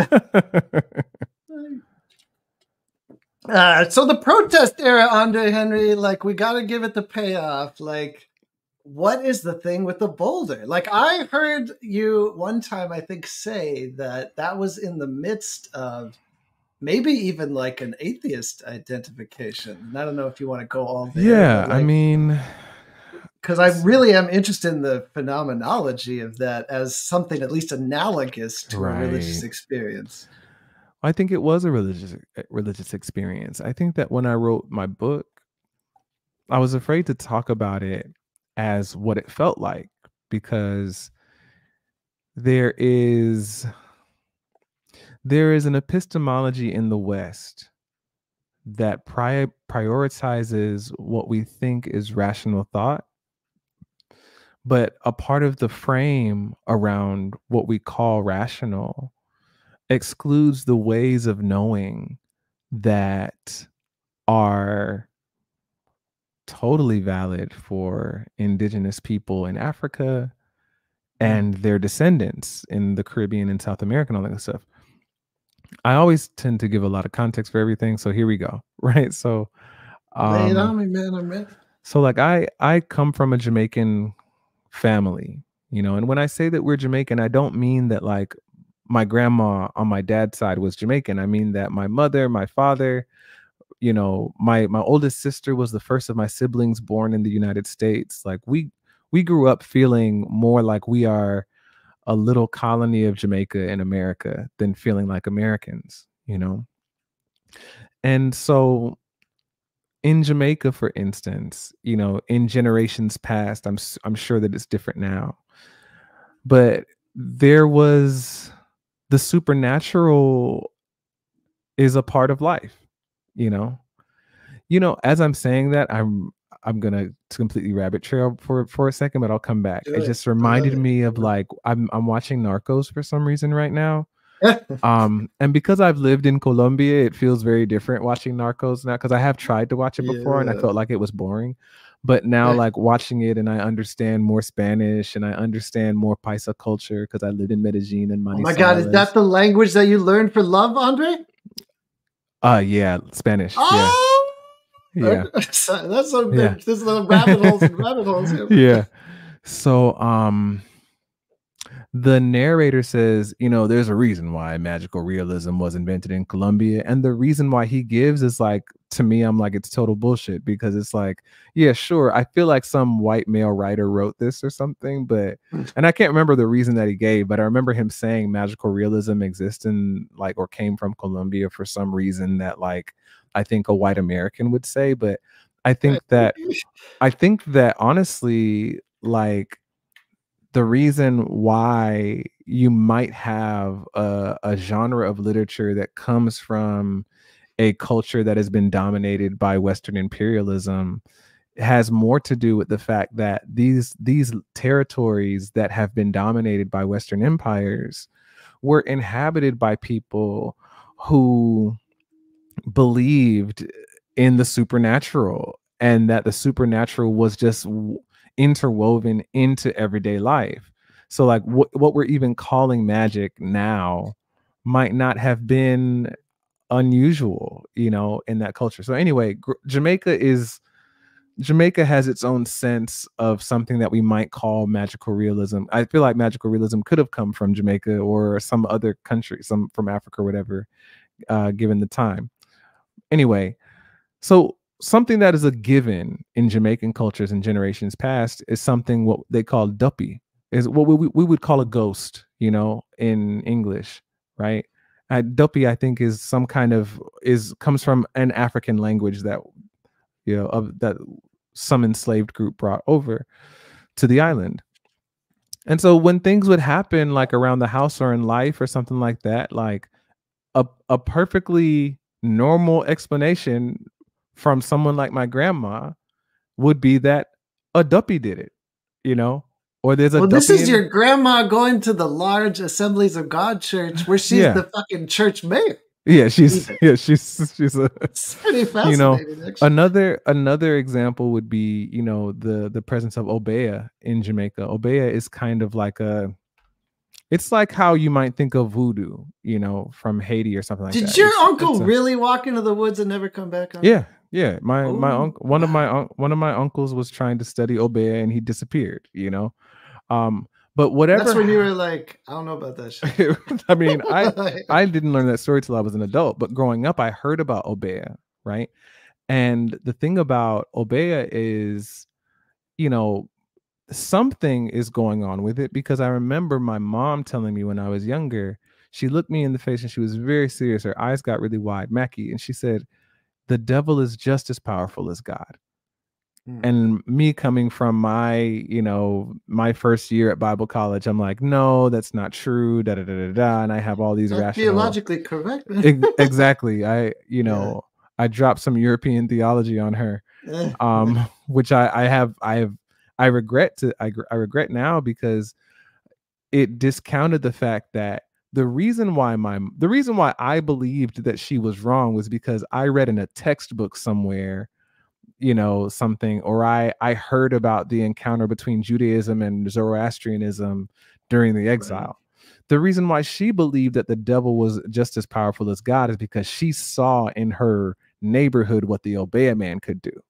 Like, so the protest era, Andre Henry, like, we got to give it the payoff. Like, what is the thing with the boulder? Like, I heard you one time, I think, say that was in the midst of maybe even like an atheist identification. And I don't know if you want to go all there. Yeah, like, I mean, because I really am interested in the phenomenology of that as something at least analogous to a religious experience. I think it was a religious experience. I think that when I wrote my book, I was afraid to talk about it as what it felt like, because there is an epistemology in the West that prioritizes what we think is rational thought, but a part of the frame around what we call rational excludes the ways of knowing that are totally valid for indigenous people in Africa and their descendants in the Caribbean and South America and all that kind of stuff. I always tend to give a lot of context for everything, so here we go. Right? So lay it on me, man. I'm ready. So like I come from a Jamaican family, you know, and when I say that we're Jamaican, I don't mean that like my grandma on my dad's side was Jamaican. I mean that my mother, my father, you know, my oldest sister was the first of my siblings born in the United States. Like we grew up feeling more like we are a little colony of Jamaica in America than feeling like Americans, you know. And so in Jamaica, for instance, you know, in generations past, I'm sure that it's different now, but there was the supernatural is a part of life, you know. As I'm saying that, I'm gonna completely rabbit trail for a second, but I'll come back. It just reminded me of like I'm watching Narcos for some reason right now. And because I've lived in Colombia, it feels very different watching Narcos now, because I have tried to watch it before and I felt like it was boring. But now, like watching it, and I understand more Spanish and I understand more Paisa culture because I lived in Medellin and Manizales. Oh my God, is that the language that you learned for love, Andre? Yeah, Spanish. Oh! Yeah. That's so big. This is the rabbit holes and rabbit holes. Yeah. So the narrator says, you know, there's a reason why magical realism was invented in Colombia. And the reason why he gives is like, to me, I'm like, it's total bullshit, because it's like, yeah, sure, I feel like some white male writer wrote this or something, but, and I can't remember the reason that he gave, but I remember him saying magical realism exists in like, or came from Colombia for some reason that like, I think a white American would say. But I think that honestly, like, the reason why you might have a genre of literature that comes from a culture that has been dominated by Western imperialism has more to do with the fact that these territories that have been dominated by Western empires were inhabited by people who believed in the supernatural, and that the supernatural was just interwoven into everyday life. So like what we're even calling magic now might not have been unusual, you know, in that culture. So anyway, Jamaica has its own sense of something that we might call magical realism. I feel like magical realism could have come from Jamaica or some other country, some from Africa or whatever, given the time. Anyway, so something that is a given in Jamaican cultures and generations past is something what they call duppy, is what we would call a ghost, you know, in English, right? Duppy, I think, is some kind of comes from an African language that, you know, of that some enslaved group brought over to the island. And so when things would happen like around the house or in life or something like that, like a perfectly normal explanation from someone like my grandma would be that a duppy did it, you know, or there's a Well, this duppy is in. your grandma going to the large Assemblies of God church where she's Yeah. the fucking church mayor. Yeah, she's a, It's pretty you know, fascinating, actually. another example would be, you know, the presence of Obeah in Jamaica. Obeah is kind of like it's like how you might think of voodoo, you know, from Haiti or something like Did that. your uncle It's a, really walk into the woods and never come back on? yeah. My Oh, uncle, one of my uncles was trying to study Obeah and he disappeared, you know. But whatever. That's when you were like, I don't know about that shit. I mean, I didn't learn that story till I was an adult, but growing up, I heard about Obeah, right? And the thing about Obeah is, you know, something is going on with it, because I remember my mom telling me when I was younger, she looked me in the face and she was very serious. Her eyes got really wide, Mackie, and she said, "The devil is just as powerful as God." And me coming from my, you know, my first year at Bible college, I'm like, no, that's not true. Da da da da da. And I have all these That's rational. theologically correct. Exactly. You know, I dropped some European theology on her, which I regret now, because it discounted the fact that the reason why I believed that she was wrong was because I read in a textbook somewhere, you know, something, or I heard about the encounter between Judaism and Zoroastrianism during the exile. Right. The reason why she believed that the devil was just as powerful as God is because she saw in her neighborhood what the Obeah man could do.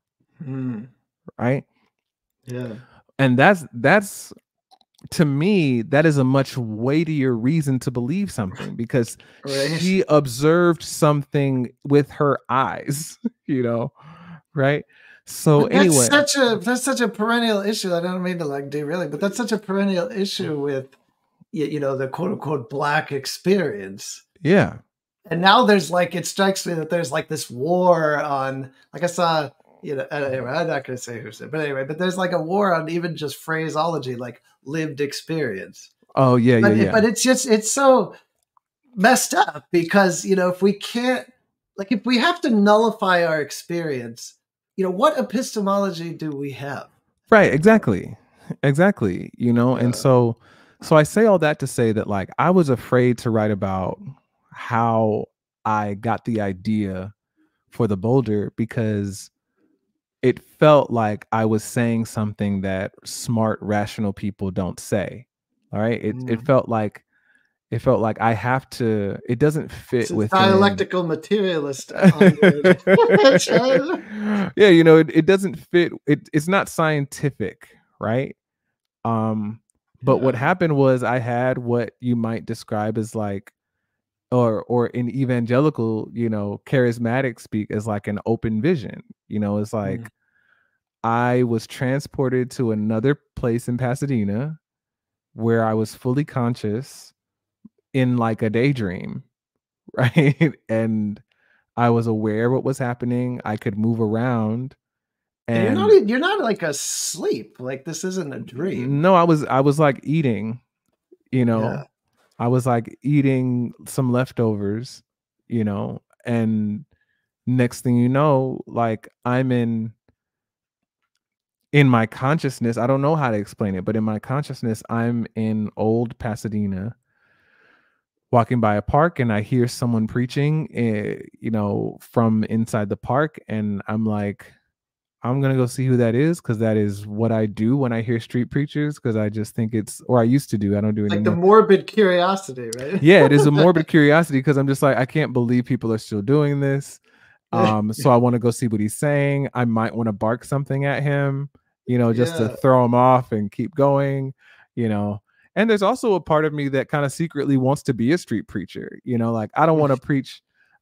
Right? Yeah. And that's to me, that is a much weightier reason to believe something, because she observed something with her eyes, you know, right? So but anyway, that's such a perennial issue. I don't mean to like derail it, but that's such a perennial issue with, you know, the quote unquote Black experience. Yeah. And now there's like, it strikes me that there's like this war on, like I saw, you know, anyway, I'm not going to say who said, but anyway, but there's like a war on even just phraseology, like lived experience. Oh yeah, But it's just, it's so messed up because, you know, if we can't, like, if we have to nullify our experience, you know, what epistemology do we have? Right, exactly. You know, and so I say all that to say that, like, I was afraid to write about how I got the idea for the boulder, because it felt like I was saying something that smart, rational people don't say. All right. It felt like I have to, it doesn't fit with dialectical materialist. Yeah, you know, it doesn't fit. It's not scientific, right? But what happened was I had what you might describe as like, or in evangelical, you know, charismatic speak, as like an open vision. You know, it's like I was transported to another place in Pasadena where I was fully conscious in like a daydream, right? And I was aware of what was happening. I could move around. And you're not like asleep. Like, this isn't a dream. No, I was like eating, you know. I was like eating some leftovers, you know, and next thing you know, like I'm in my consciousness, I don't know how to explain it, but in my consciousness, I'm in old Pasadena, walking by a park, and I hear someone preaching, you know, from inside the park, and I'm like, I'm gonna go see who that is, because that is what I do when I hear street preachers, because I just think it's, or I used to do, I don't do it anymore. Like the morbid curiosity, right? Yeah, it is a morbid curiosity, because I'm just like, I can't believe people are still doing this. So I want to go see what he's saying. I might want to bark something at him, you know, just to throw him off and keep going, you know. And there's also a part of me that kind of secretly wants to be a street preacher, you know, like I don't want to preach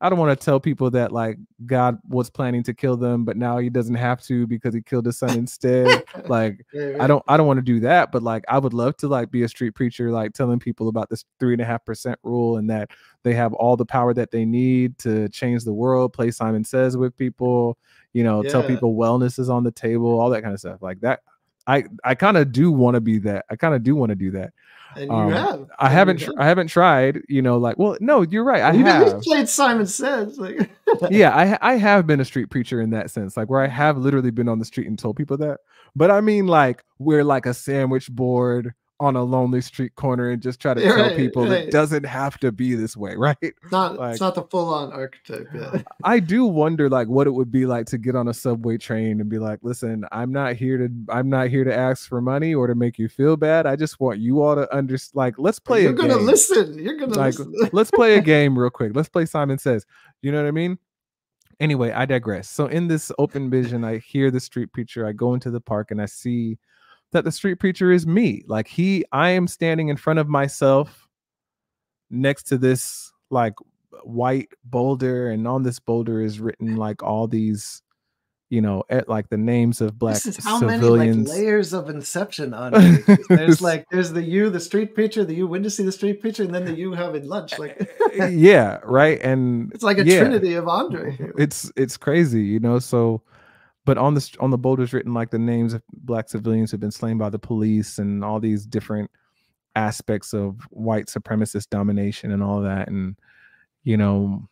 I don't want to tell people that like God was planning to kill them, but now he doesn't have to because he killed his son instead. Like, I don't want to do that, but like I would love to like be a street preacher, like telling people about this 3.5% rule and that they have all the power that they need to change the world, play Simon Says with people, you know, tell people wellness is on the table, all that kind of stuff. Like that. I kind of do want to be that. I kind of do want to do that. And you have. I haven't tried, you know, like, well, no, you're right. I have played Simon Says. Like, yeah, I have been a street preacher in that sense, like where I have literally been on the street and told people that. But I mean, like, we're like a sandwich board on a lonely street corner and just try to tell people it doesn't have to be this way, right? It's not the full-on archetype yet. I do wonder like what it would be like to get on a subway train and be like, listen, I'm not here to ask for money or to make you feel bad. I just want you all to understand, like, let's play a game. You're gonna listen. Let's play a game real quick. Let's play Simon Says. You know what I mean? Anyway, I digress. So in this open vision, I hear the street preacher. I go into the park and I see that the street preacher is me. Like I am standing in front of myself next to this like white boulder, and on this boulder is written like all these, you know, like the names of black civilians. How many like layers of inception on it? There's the you, the street preacher, the you witnessing the street preacher, and then the you having lunch. Like yeah, right. And it's like a trinity of Andre. It's crazy, you know. So but on the boulders written like the names of black civilians who've been slain by the police and all these different aspects of white supremacist domination and all that. And, you know,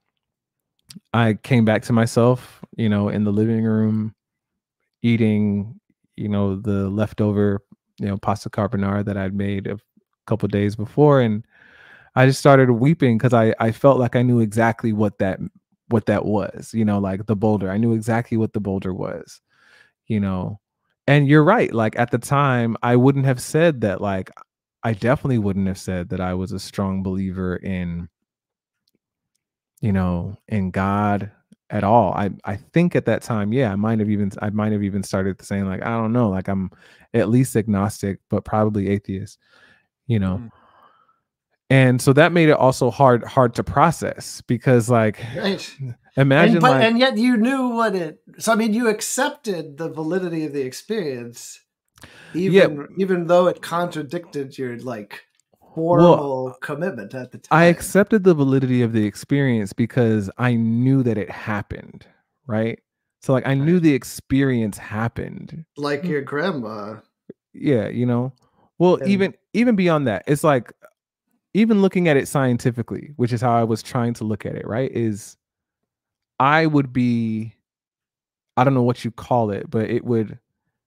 I came back to myself, you know, in the living room eating, you know, the leftover, you know, pasta carbonara that I'd made a couple days before. And I just started weeping because I felt like I knew exactly what that was, you know, like the boulder. I knew exactly what the boulder was, you know. And you're right. Like at the time, I wouldn't have said that. Like I definitely wouldn't have said that I was a strong believer in, you know, in God at all. I think at that time, yeah, I might have even started saying like, I don't know, like I'm at least agnostic, but probably atheist, you know. And so that made it also hard to process because like imagine and yet you knew what it, so I mean you accepted the validity of the experience even though it contradicted your like formal commitment at the time. I accepted the validity of the experience because I knew that it happened, right? So like I knew the experience happened. Like your grandma. Yeah, you know. Well, even beyond that, it's like even looking at it scientifically, which is how I was trying to look at it, right? Is I would be, I don't know what you call it, but it would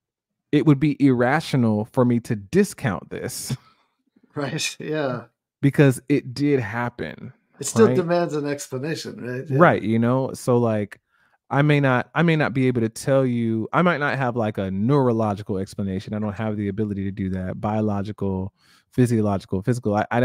be irrational for me to discount this. Right. Yeah. Because it did happen. It still demands an explanation, right? Yeah. Right. You know, so like I may not be able to tell you, I might not have like a neurological explanation. I don't have the ability to do that. Biological, physiological, physical. I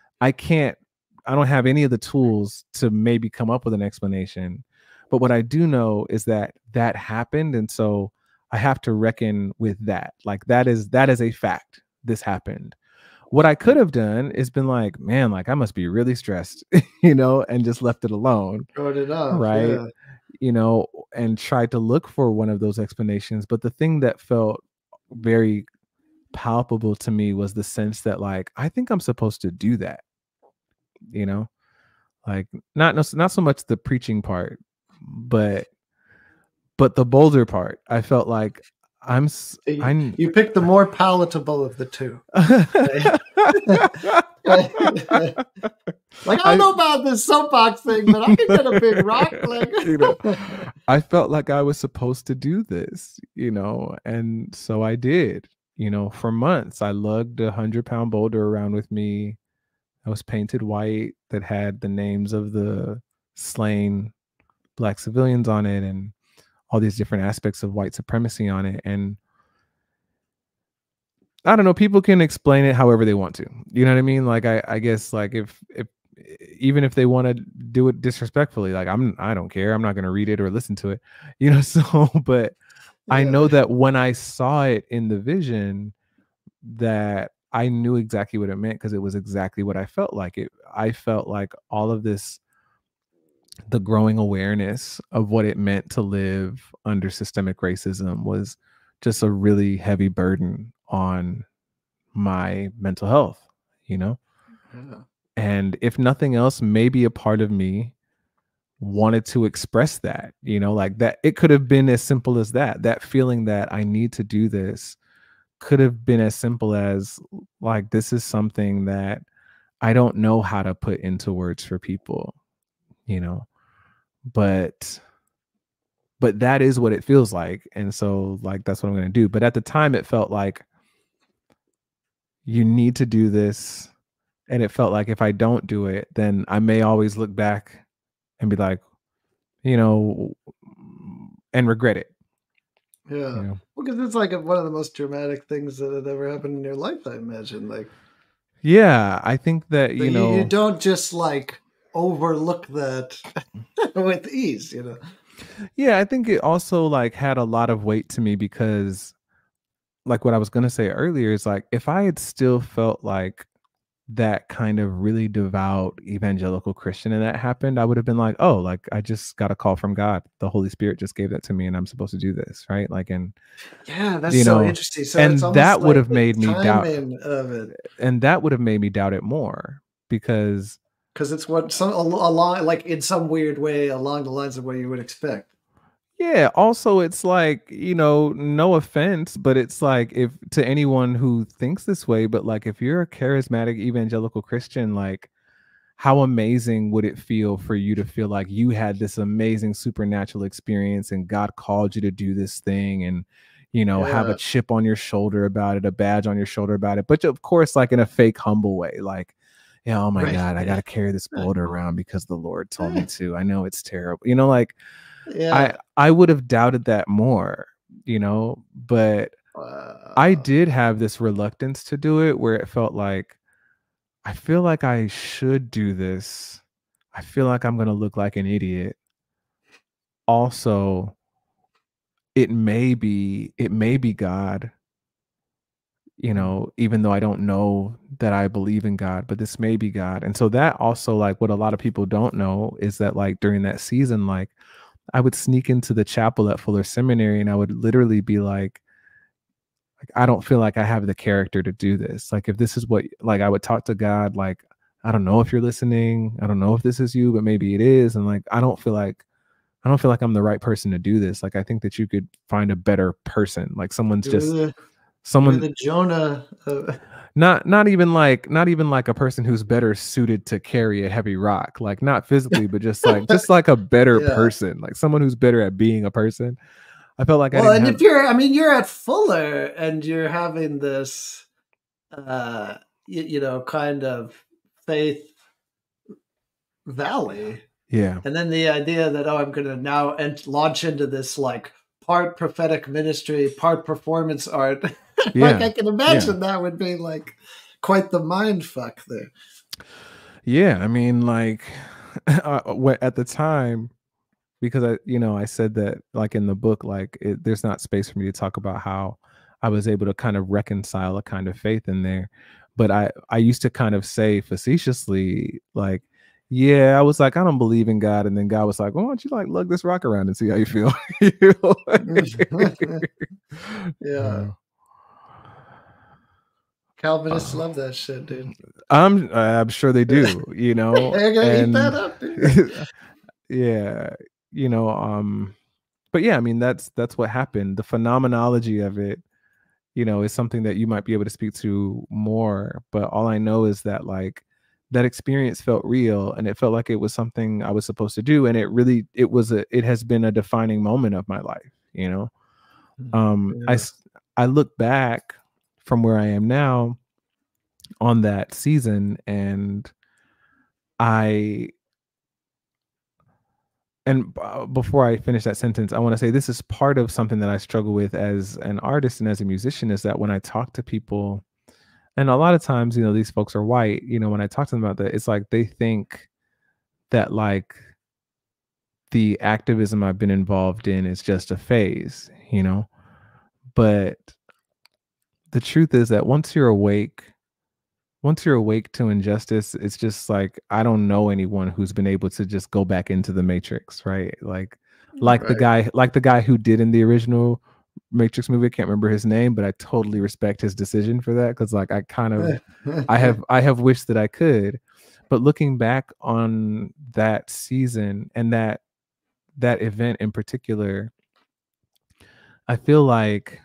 don't have any of the tools to maybe come up with an explanation. But what I do know is that happened. And so I have to reckon with that. Like that is a fact. This happened. What I could have done is been like, man, like I must be really stressed, you know, and just left it alone. Wrote it off, right. Yeah. You know, and tried to look for one of those explanations. But the thing that felt very palpable to me was the sense that like, I think I'm supposed to do that, you know, like not so much the preaching part, but the boulder part. I felt like you picked the more palatable of the two. Like I don't know about this soapbox thing, but I can get a big rock. Like, you know, I felt like I was supposed to do this, you know, and so I did. You know, for months I lugged a 100-pound boulder around with me. I was painted white that had the names of the slain black civilians on it and all these different aspects of white supremacy on it. And I don't know, people can explain it however they want to. You know what I mean? Like I guess like if even if they want to do it disrespectfully, like I don't care. I'm not going to read it or listen to it. You know, so but I know that when I saw it in the vision that I knew exactly what it meant because it was exactly what I felt like. I felt like all of this the growing awareness of what it meant to live under systemic racism was just a really heavy burden on my mental health, you know? Yeah. And if nothing else, maybe a part of me wanted to express that, like that it could have been as simple as that feeling that I need to do this could have been as simple as like, this is something that I don't know how to put into words for people, you know, but that is what it feels like. And so like, that's what I'm going to do. But at the time it felt like you need to do this. And it felt like if I don't do it, then I may always look back and be like, you know, and regret it. Yeah. Well, because it's like one of the most dramatic things that had ever happened in your life, I imagine. Like, yeah, I think that, you don't just like overlook that with ease, Yeah, I think it also like had a lot of weight to me because like what I was going to say earlier is like if I had still felt like that kind of really devout evangelical Christian and that happened, I would have been like, oh, like I just got a call from God. The Holy Spirit just gave that to me and I'm supposed to do this, right? Like, and yeah, that's so interesting. So it's and almost that would like have the made me doubt, timing of it, and that would have made me doubt it more because it's what some along like in some weird way along the lines of what you would expect. yeah, also it's like, no offense, but it's like if to anyone who thinks this way, but like if you're a charismatic evangelical Christian, like how amazing would it feel for you to feel like you had this amazing supernatural experience and God called you to do this thing and have a Yeah. chip on your shoulder about it, a badge on your shoulder about it, but of course like in a fake humble way, like, yeah, oh my Right. God, I got to carry this boulder around because the Lord told me to. I know it's terrible. Like Yeah. I would have doubted that more, but I Wow. did have this reluctance to do it where it felt like I feel like I should do this. I feel like I'm going to look like an idiot. Also, it may be God, even though I don't know that I believe in God, but this may be God. And so that also like what a lot of people don't know is that like during that season, like I would sneak into the chapel at Fuller Seminary and I would literally be like, I don't feel like I have the character to do this. Like if this is what like I would talk to God, like, I don't know if you're listening. I don't know if this is you, but maybe it is. And like I don't feel like I'm the right person to do this. Like I think that you could find a better person. Like someone's You were just the someone Jonah. not even like a person who's better suited to carry a heavy rock. Like not physically, but just like a better Yeah. person. Like someone who's better at being a person. I felt like I Well, didn't and have if you're at Fuller and you're having this, kind of faith valley, yeah. and then the idea that I'm going to now launch into this like part prophetic ministry, part performance art, like I Yeah. can imagine that would be like quite the mind fuck there. Yeah, I mean, like, at the time, because I said that, like in the book, like there's not space for me to talk about how I was able to kind of reconcile a kind of faith in there, but I used to kind of say facetiously, like, yeah, I was like, I don't believe in God, and then God was like, well, why don't you like lug this rock around and see how you feel? Yeah. Uh, Calvinists love that shit, dude. I'm sure they do, They're gonna eat that and up, dude. yeah, but yeah, I mean that's what happened. The phenomenology of it, is something that you might be able to speak to more. But all I know is that like that experience felt real and it felt like it was something I was supposed to do. And it has been a defining moment of my life, Yeah. I look back from where I am now on that season and I and before I finish that sentence, I want to say this is part of something that I struggle with as an artist and as a musician is that when I talk to people, and a lot of times, these folks are white, when I talk to them about that, it's like they think that like the activism I've been involved in is just a phase, but the truth is that once you're awake, once you're awake to injustice, it's just like, I don't know anyone who's been able to just go back into the matrix, right? Like Right. the guy who did in the original Matrix movie. I can't remember his name, but I totally respect his decision for that, because like I have wished that I could. But looking back on that season and that event in particular, I feel like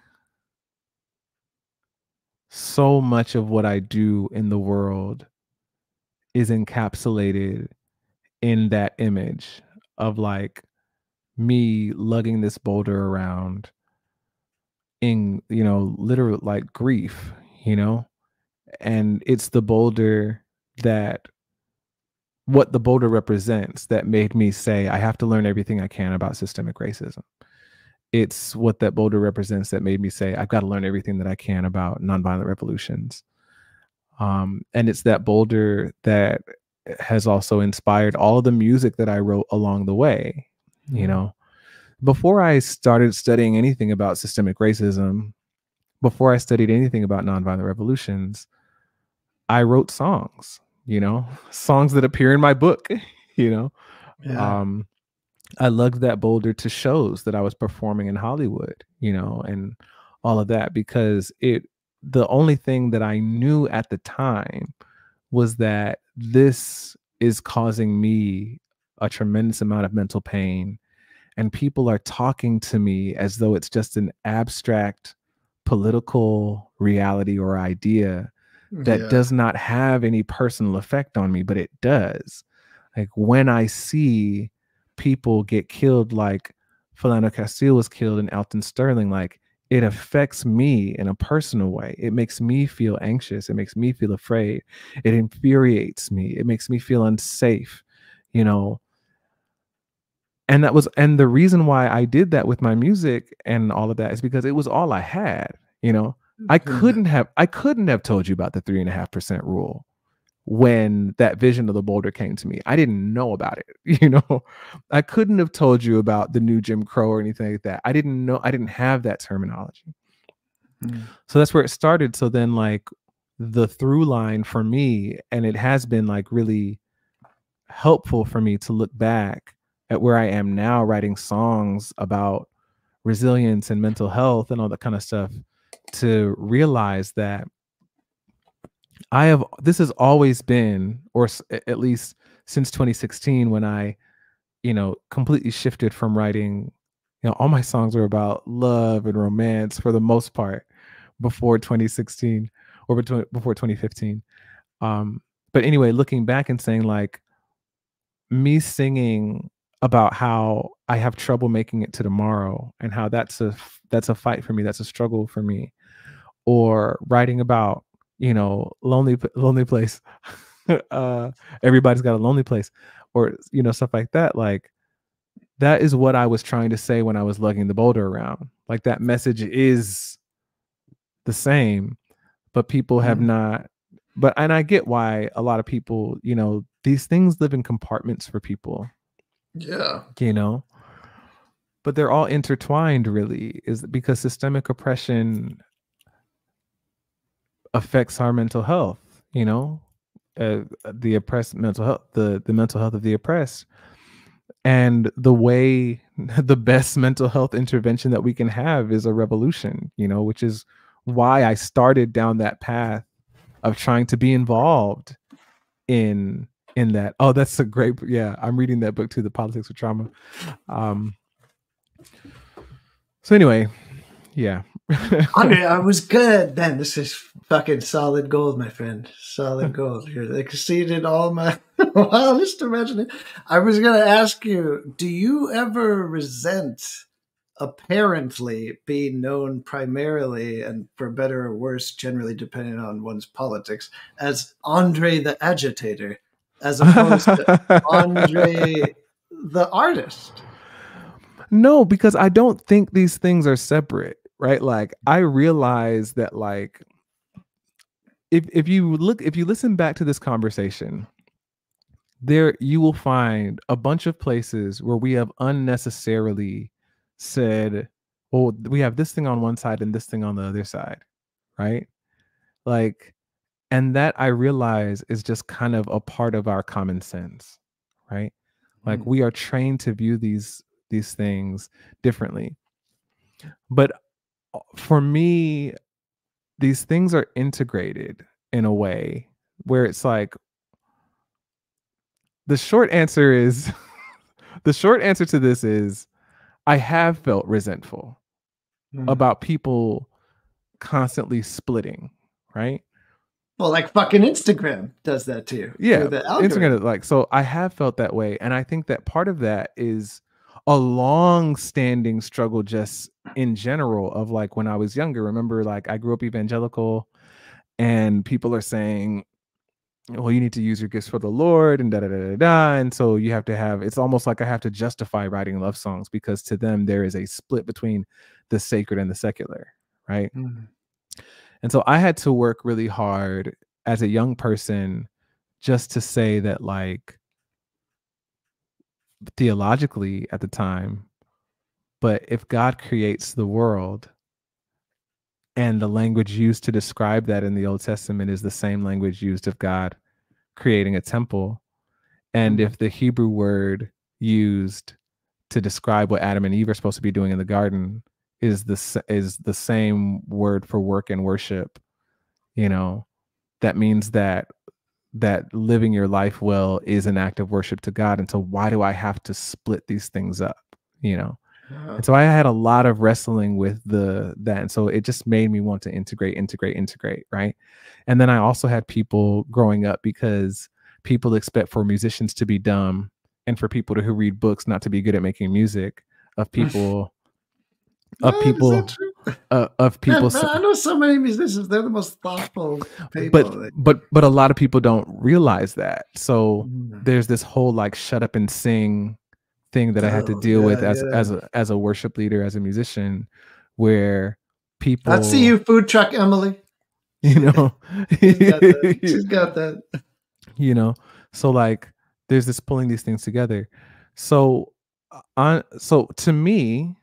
so much of what I do in the world is encapsulated in that image of like me lugging this boulder around in, literal like grief, and it's the boulder that what the boulder represents that made me say I have to learn everything I can about systemic racism. It's what that boulder represents that made me say I've got to learn everything that I can about nonviolent revolutions. And it's that boulder that has also inspired all of the music that I wrote along the way. Before I started studying anything about systemic racism, before I studied anything about nonviolent revolutions, I wrote songs, songs that appear in my book, Yeah. um, I lugged that boulder to shows that I was performing in Hollywood, and all of that, because the only thing that I knew at the time was that this is causing me a tremendous amount of mental pain, and people are talking to me as though it's just an abstract political reality or idea that Yeah. does not have any personal effect on me, but it does. Like when I see people get killed, like Philando Castile was killed and Alton Sterling, like it affects me in a personal way. It makes me feel anxious. It makes me feel afraid. It infuriates me. It makes me feel unsafe, you know. And the reason why I did that with my music and all of that is because it was all I had, you know. I couldn't have told you about the 3.5% rule when that vision of the boulder came to me. I didn't know about it, I couldn't have told you about the new Jim Crow or anything like that. I didn't know. I didn't have that terminology. So that's where it started. So then like the through line for me, and it has been like really helpful for me to look back at where I am now, writing songs about resilience and mental health and all that kind of stuff, to realize that this has always been, or at least since 2016, when I, completely shifted from writing, all my songs are about love and romance for the most part before 2016 or before 2015. But anyway, looking back and saying like, me singing about how I have trouble making it to tomorrow and how that's a fight for me, that's a struggle for me, or writing about, lonely place. Everybody's got a lonely place, or stuff like that. Like that is what I was trying to say when I was lugging the boulder around. Like that message is the same, but people have not. And I get why a lot of people, these things live in compartments for people. Yeah. But they're all intertwined, really, is because systemic oppression affects our mental health, the oppressed mental health, the mental health of the oppressed. And the way, the best mental health intervention that we can have is a revolution, which is why I started down that path of trying to be involved in that. Oh, that's a great, yeah, I'm reading that book too, The Politics of Trauma. So anyway, yeah. I was good. Then this is fucking solid gold, my friend. Solid gold. You're exceeded all my wildest imagining. I was gonna ask you, do you ever resent apparently being known primarily, and for better or worse, generally depending on one's politics, as Andre the Agitator, as opposed to Andre the Artist? No, because I don't think these things are separate, right? Like I realize that like if you listen back to this conversation, there you will find a bunch of places where we have unnecessarily said, well, we have this thing on one side and this thing on the other side, right? Like And that, I realize, is just kind of a part of our common sense, right? Like, we are trained to view these things differently. But for me, these things are integrated in a way where it's like, the short answer is the short answer to this is, I have felt resentful about people constantly splitting, right? Well, like fucking Instagram does that to you. Yeah, Through the algorithm. Instagram, like, so I have felt that way, and I think that part of that is a long-standing struggle just in general of, like, when I was younger. Remember, like, I grew up evangelical, and people are saying, well, you need to use your gifts for the Lord and da da da da da. And so you have to have, it's almost like I have to justify writing love songs, because to them there is a split between the sacred and the secular, right? And so I had to work really hard as a young person just to say that, like, theologically at the time, but if God creates the world and the language used to describe that in the Old Testament is the same language used of God creating a temple, and if the Hebrew word used to describe what Adam and Eve are supposed to be doing in the garden is the same word for work and worship, that means that living your life well is an act of worship to God. And so why do I have to split these things up? And so I had a lot of wrestling with that. And so it just made me want to integrate, right? And then I also had people growing up, because people expect for musicians to be dumb and for people who read books not to be good at making music, of people Is that true? of people. Man, I know so many musicians, they're the most thoughtful people. But a lot of people don't realize that. So there's this whole, like, shut up and sing thing that I had to deal with as a worship leader, as a musician, where people, I'd see you, food truck Emily. She's got that. So, like, there's this pulling these things together. So to me,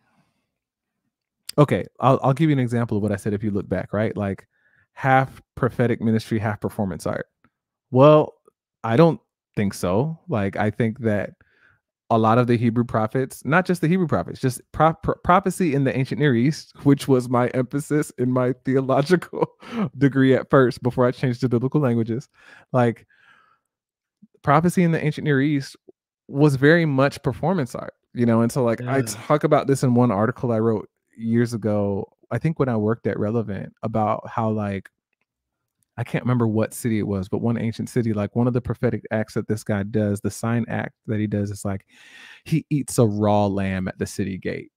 okay, I'll give you an example of what I said. If you look back, right, like, half prophetic ministry, half performance art. Well, I don't think so. Like, I think that a lot of the Hebrew prophets, not just the Hebrew prophets, just prophecy in the ancient Near East, which was my emphasis in my theological degree at first, before I changed to biblical languages. Like, prophecy in the ancient Near East was very much performance art, and so, like, I talk about this in one article I wrote years ago, I think when I worked at Relevant, about how, like, I can't remember what city it was, but one ancient city, like, one of the prophetic acts that this guy does, the sign act that he does, is like, he eats a raw lamb at the city gate,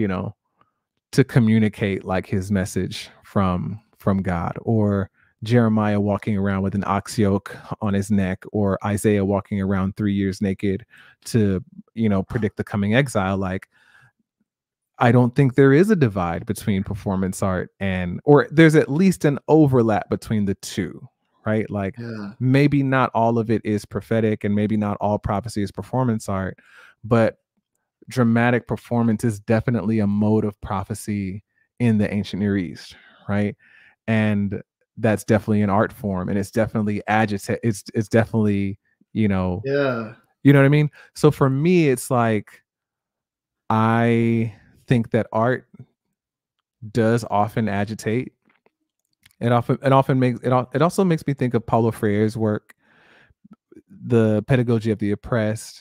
to communicate, like, his message from God. Or Jeremiah walking around with an ox yoke on his neck, or Isaiah walking around 3 years naked to, predict the coming exile. Like, I don't think there is a divide between performance art or there's at least an overlap between the two, right? Like, maybe not all of it is prophetic, and maybe not all prophecy is performance art, but dramatic performance is definitely a mode of prophecy in the ancient Near East, right? And that's definitely an art form, and it's definitely it's definitely, you know what I mean? So for me, it's like, I think that art does often agitate. It also makes me think of Paulo Freire's work, The Pedagogy of the Oppressed,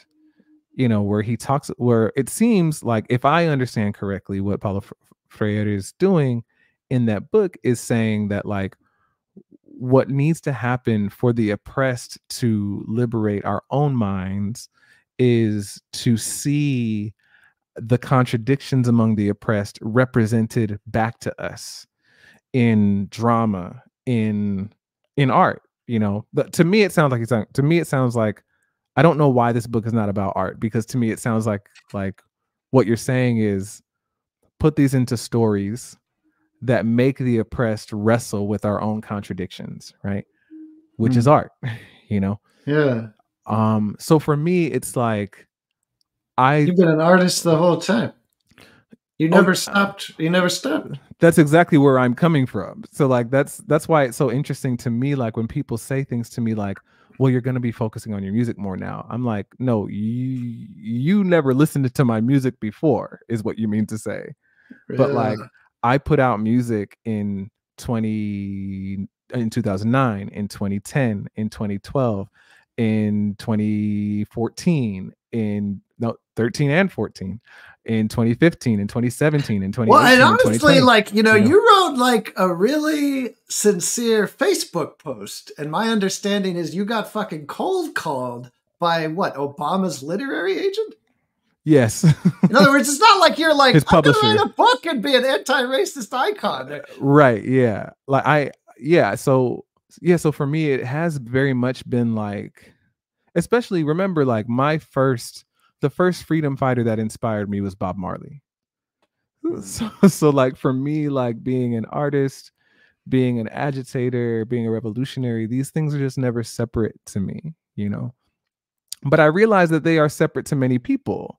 where it seems like, if I understand correctly, what Paulo Freire is doing in that book is saying that, like, what needs to happen for the oppressed to liberate our own minds is to see the contradictions among the oppressed represented back to us in drama, in art. But to me, it sounds like I don't know why this book is not about art, because to me it sounds like what you're saying is, put these into stories that make the oppressed wrestle with our own contradictions, right? Which is art. So for me, it's like, you've been an artist the whole time. You never stopped. You never stopped. That's exactly where I'm coming from. So like that's why it's so interesting to me. Like when people say things to me like, well, you're going to be focusing on your music more now. I'm like, no, you never listened to my music before is what you mean to say. But like I put out music in 2009, in 2010, in 2012, in 2014, in 13 and 14, in 2015, in 2017, in 2018, well, and honestly, like, you wrote like a really sincere Facebook post, and my understanding is you got fucking cold called by what, Obama's literary agent? Yes. In other words, it's not like you're like, his I'm publisher. gonna write a book and be an anti-racist icon. Right. Yeah. Like so for me, it has very much been like, especially remember, like the first freedom fighter that inspired me was Bob Marley. So like for me, like being an artist, being an agitator, being a revolutionary, these things are just never separate to me, but I realize that they are separate to many people,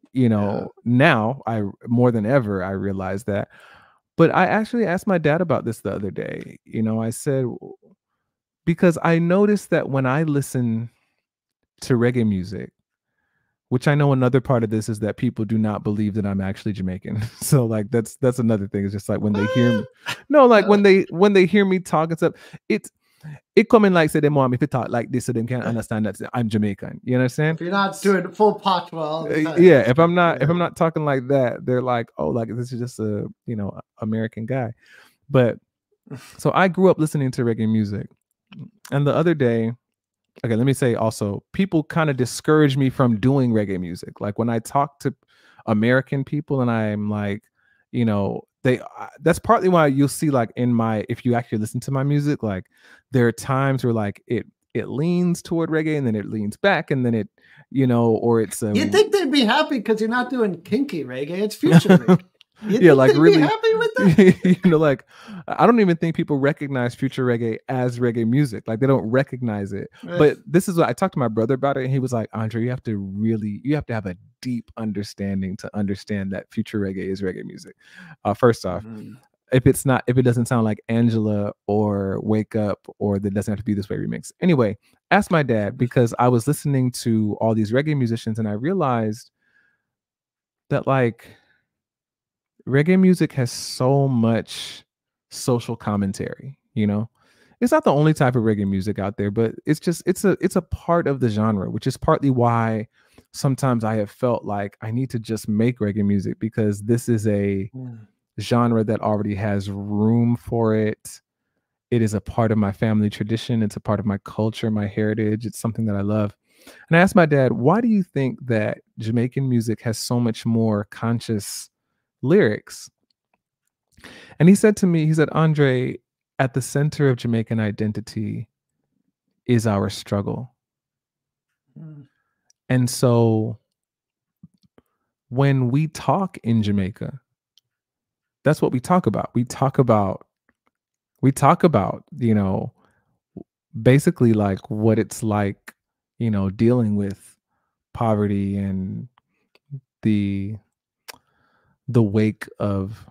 now I more than ever, I realize that. But I actually asked my dad about this the other day. I said, because I noticed that when I listen to reggae music, which I know another part of this is that people do not believe that I'm actually Jamaican. So like that's another thing. It's just like when they hear me, when they hear me talk and stuff, it come in like say them want me to talk like this so they can't understand that I'm Jamaican. You understand? If you're not doing full patois all the time. Yeah, if I'm not talking like that, they're like, oh, like this is just a American guy. But so I grew up listening to reggae music, and the other day, okay, let me say also, people kind of discourage me from doing reggae music. Like when I talk to American people and I'm like, that's partly why you'll see like if you actually listen to my music, like there are times where like it leans toward reggae and then it leans back and then it, or it's you'd think they'd be happy because you're not doing kinky reggae, it's future reggae. Yeah, like really be happy with that? Like I don't even think people recognize future reggae as reggae music. Like they don't recognize it. But this is what I talked to my brother about it, and he was like, Andre, you have to have a deep understanding to understand that future reggae is reggae music. First off, if it doesn't sound like Angela or Wake Up, or that doesn't have to be This Way remix. Anyway, ask my dad, because I was listening to all these reggae musicians and I realized that like reggae music has so much social commentary, It's not the only type of reggae music out there, but it's a part of the genre, which is partly why sometimes I have felt like I need to just make reggae music, because this is a genre that already has room for it. It is a part of my family tradition. It's a part of my culture, my heritage. It's something that I love. And I asked my dad, why do you think that Jamaican music has so much more conscious lyrics? And he said to me, he said, Andre, at the center of Jamaican identity is our struggle. And so when we talk in Jamaica, that's what we talk about. We talk about, basically like what it's like, dealing with poverty and the wake of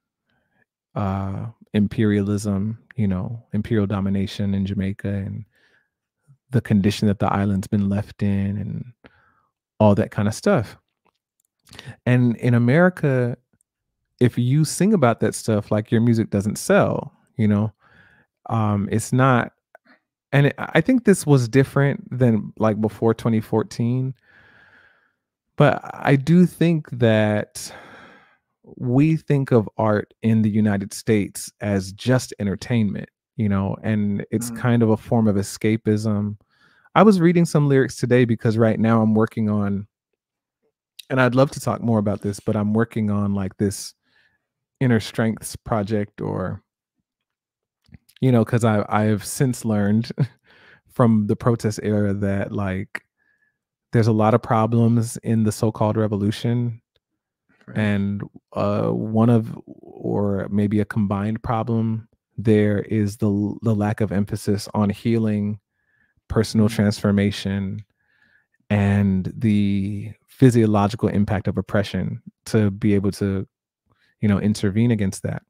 imperialism, imperial domination in Jamaica, and the condition that the island's been left in, and all that kind of stuff. And in America, if you sing about that stuff, like your music doesn't sell, it's not. And I think this was different than like before 2014. But I do think that we think of art in the United States as just entertainment, and it's kind of a form of escapism. I was reading some lyrics today because right now I'm working on, and I'd love to talk more about this, but I'm working on like this inner strengths project, or, because I have since learned from the protest era that like there's a lot of problems in the so-called revolution. And one of, or maybe a combined problem there, is the lack of emphasis on healing, personal transformation, and the physiological impact of oppression to be able to intervene against that.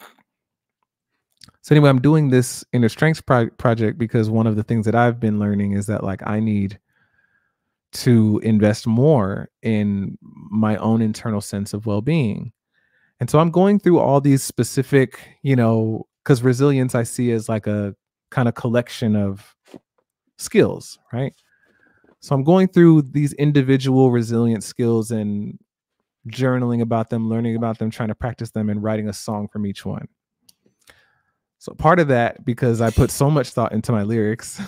So anyway, I'm doing this inner strength project because one of the things that I've been learning is that like I need to invest more in my own internal sense of well-being. And so I'm going through all these specific, because resilience I see as like a kind of collection of skills, right? So I'm going through these individual resilient skills and journaling about them, learning about them, trying to practice them, and writing a song from each one. So part of that, because I put so much thought into my lyrics,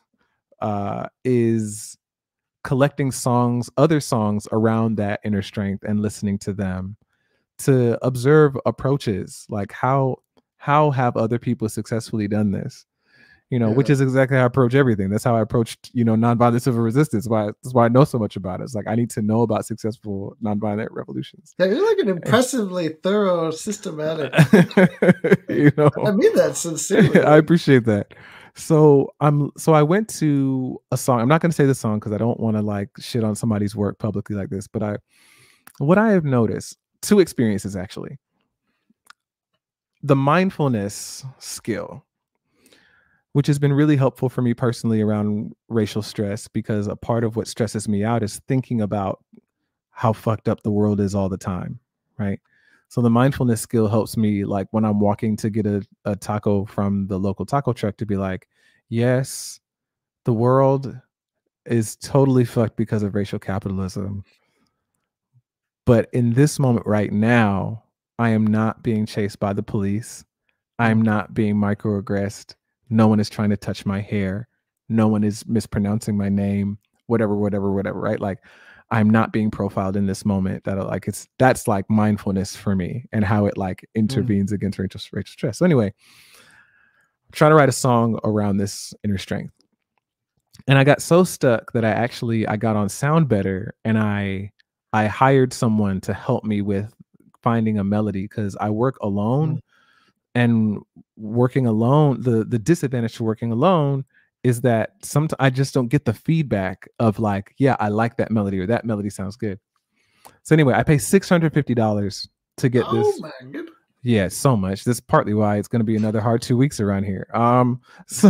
is collecting songs, other songs around that inner strength and listening to them to observe approaches, like how have other people successfully done this, which is exactly how I approach everything. That's how I approached, nonviolent civil resistance. That's why I know so much about it. It's like I need to know about successful nonviolent revolutions. Yeah, you're like an impressively thorough, systematic. I mean that sincerely. I appreciate that. So I went to a song. I'm not going to say the song because I don't want to like shit on somebody's work publicly like this. But what I have noticed, 2 experiences actually. The mindfulness skill, which has been really helpful for me personally around racial stress, because a part of what stresses me out is thinking about how fucked up the world is all the time, right? So the mindfulness skill helps me, like when I'm walking to get a taco from the local taco truck, to be like, yes, the world is totally fucked because of racial capitalism. But in this moment right now, I am not being chased by the police. I'm not being microaggressed. No one is trying to touch my hair. No one is mispronouncing my name, whatever, right? Like I'm not being profiled in this moment. That's like mindfulness for me, and how it like intervenes against racial stress. So anyway, I'm trying to write a song around this inner strength. And I got so stuck that I got on Sound Better, and I hired someone to help me with finding a melody, because I work alone. And working alone, the disadvantage to working alone is that sometimes I just don't get the feedback of like, yeah, I like that melody, or that melody sounds good. So anyway, I pay $650 to get this. Oh my goodness. Yeah, so much. That's partly why it's going to be another hard 2 weeks around here. So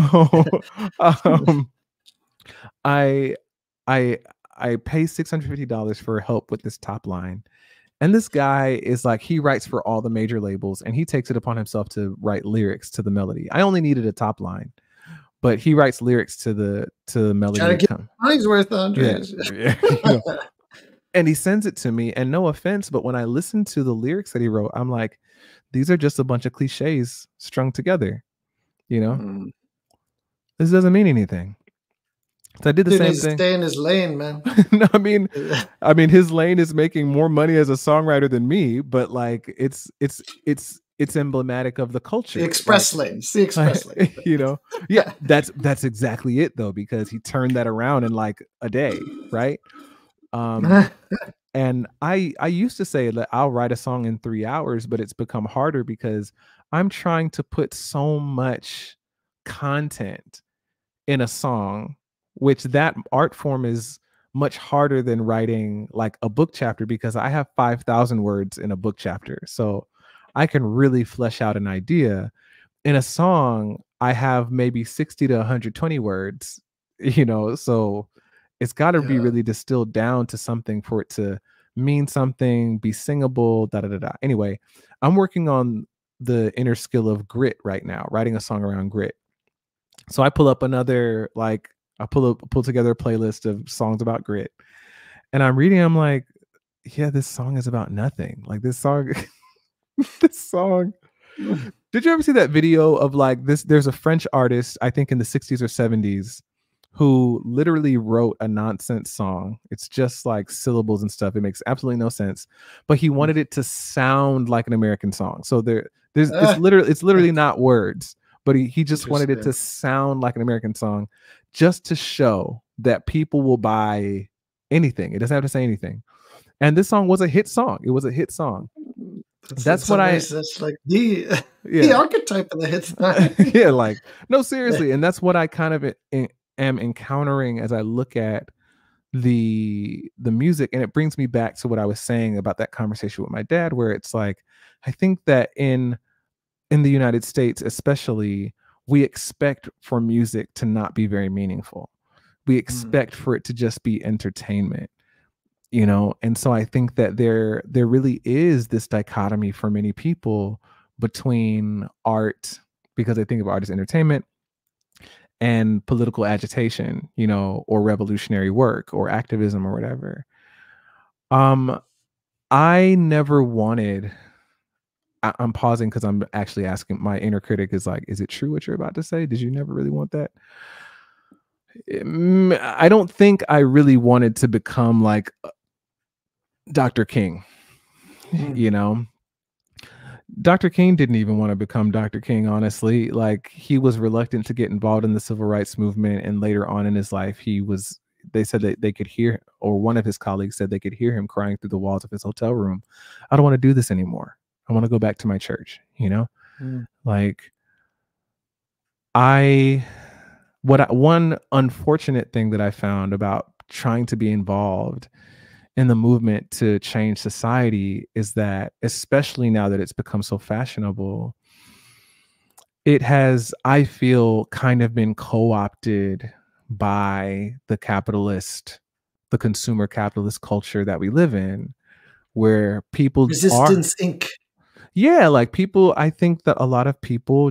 I pay $650 for help with this top line. And this guy is like, he writes for all the major labels, and he takes it upon himself to write lyrics to the melody. I only needed a top line, but he writes lyrics to the melody. Trying to get money's worth, Andres. Yeah. And he sends it to me, and no offense, but when I listen to the lyrics that he wrote, I'm like, these are just a bunch of cliches strung together. This doesn't mean anything. So I did the same thing. Stay in his lane, man. No, I mean, his lane is making more money as a songwriter than me, but like it's emblematic of the culture. The express lane. It's the express lane. Yeah, that's exactly it though, because he turned that around in like a day, right? And I used to say that I'll write a song in 3 hours, but it's become harder because I'm trying to put so much content in a song, which that art form is much harder than writing like a book chapter, because I have 5,000 words in a book chapter. So I can really flesh out an idea. In a song, I have maybe 60 to 120 words, so it's got to be really distilled down to something for it to mean something, be singable, Anyway, I'm working on the inner skill of grit right now, writing a song around grit. So I pull up another, like, I pull together a playlist of songs about grit, and I'm reading. I'm like, yeah, this song is about nothing. Like this song, Did you ever see that video of like this? There's a French artist, I think in the 60s or 70s, who literally wrote a nonsense song. It's just like syllables and stuff. It makes absolutely no sense, but he wanted it to sound like an American song. So it's literally not words, but he just wanted it to sound like an American song, just to show that people will buy anything. It doesn't have to say anything. And this song was a hit song. It was a hit song. That's like the archetype of the hit song. Yeah, like, no, seriously. And that's what I kind of am encountering as I look at the music. And it brings me back to what I was saying about that conversation with my dad, where it's like, I think that in the United States especially, we expect for music to not be very meaningful. We expect for it to just be entertainment, you know? And so I think that there really is this dichotomy for many people between art, because they think of art as entertainment, and political agitation, you know, or revolutionary work or activism or whatever. I never wanted, I'm pausing because I'm actually asking, my inner critic is like, is it true what you're about to say? Did you never really want that? I don't think I really wanted to become like Dr. King, you know? Dr. King didn't even want to become Dr. King, honestly. Like, he was reluctant to get involved in the civil rights movement. And later on in his life, they said that they could hear, or one of his colleagues said they could hear him crying through the walls of his hotel room. I don't want to do this anymore. I want to go back to my church, you know? Like, one unfortunate thing that I found about trying to be involved in the movement to change society is that, especially now that it's become so fashionable, it has, I feel, kind of been co-opted by the consumer capitalist culture that we live in, where people Resistance Inc. Yeah, like, people, I think that a lot of people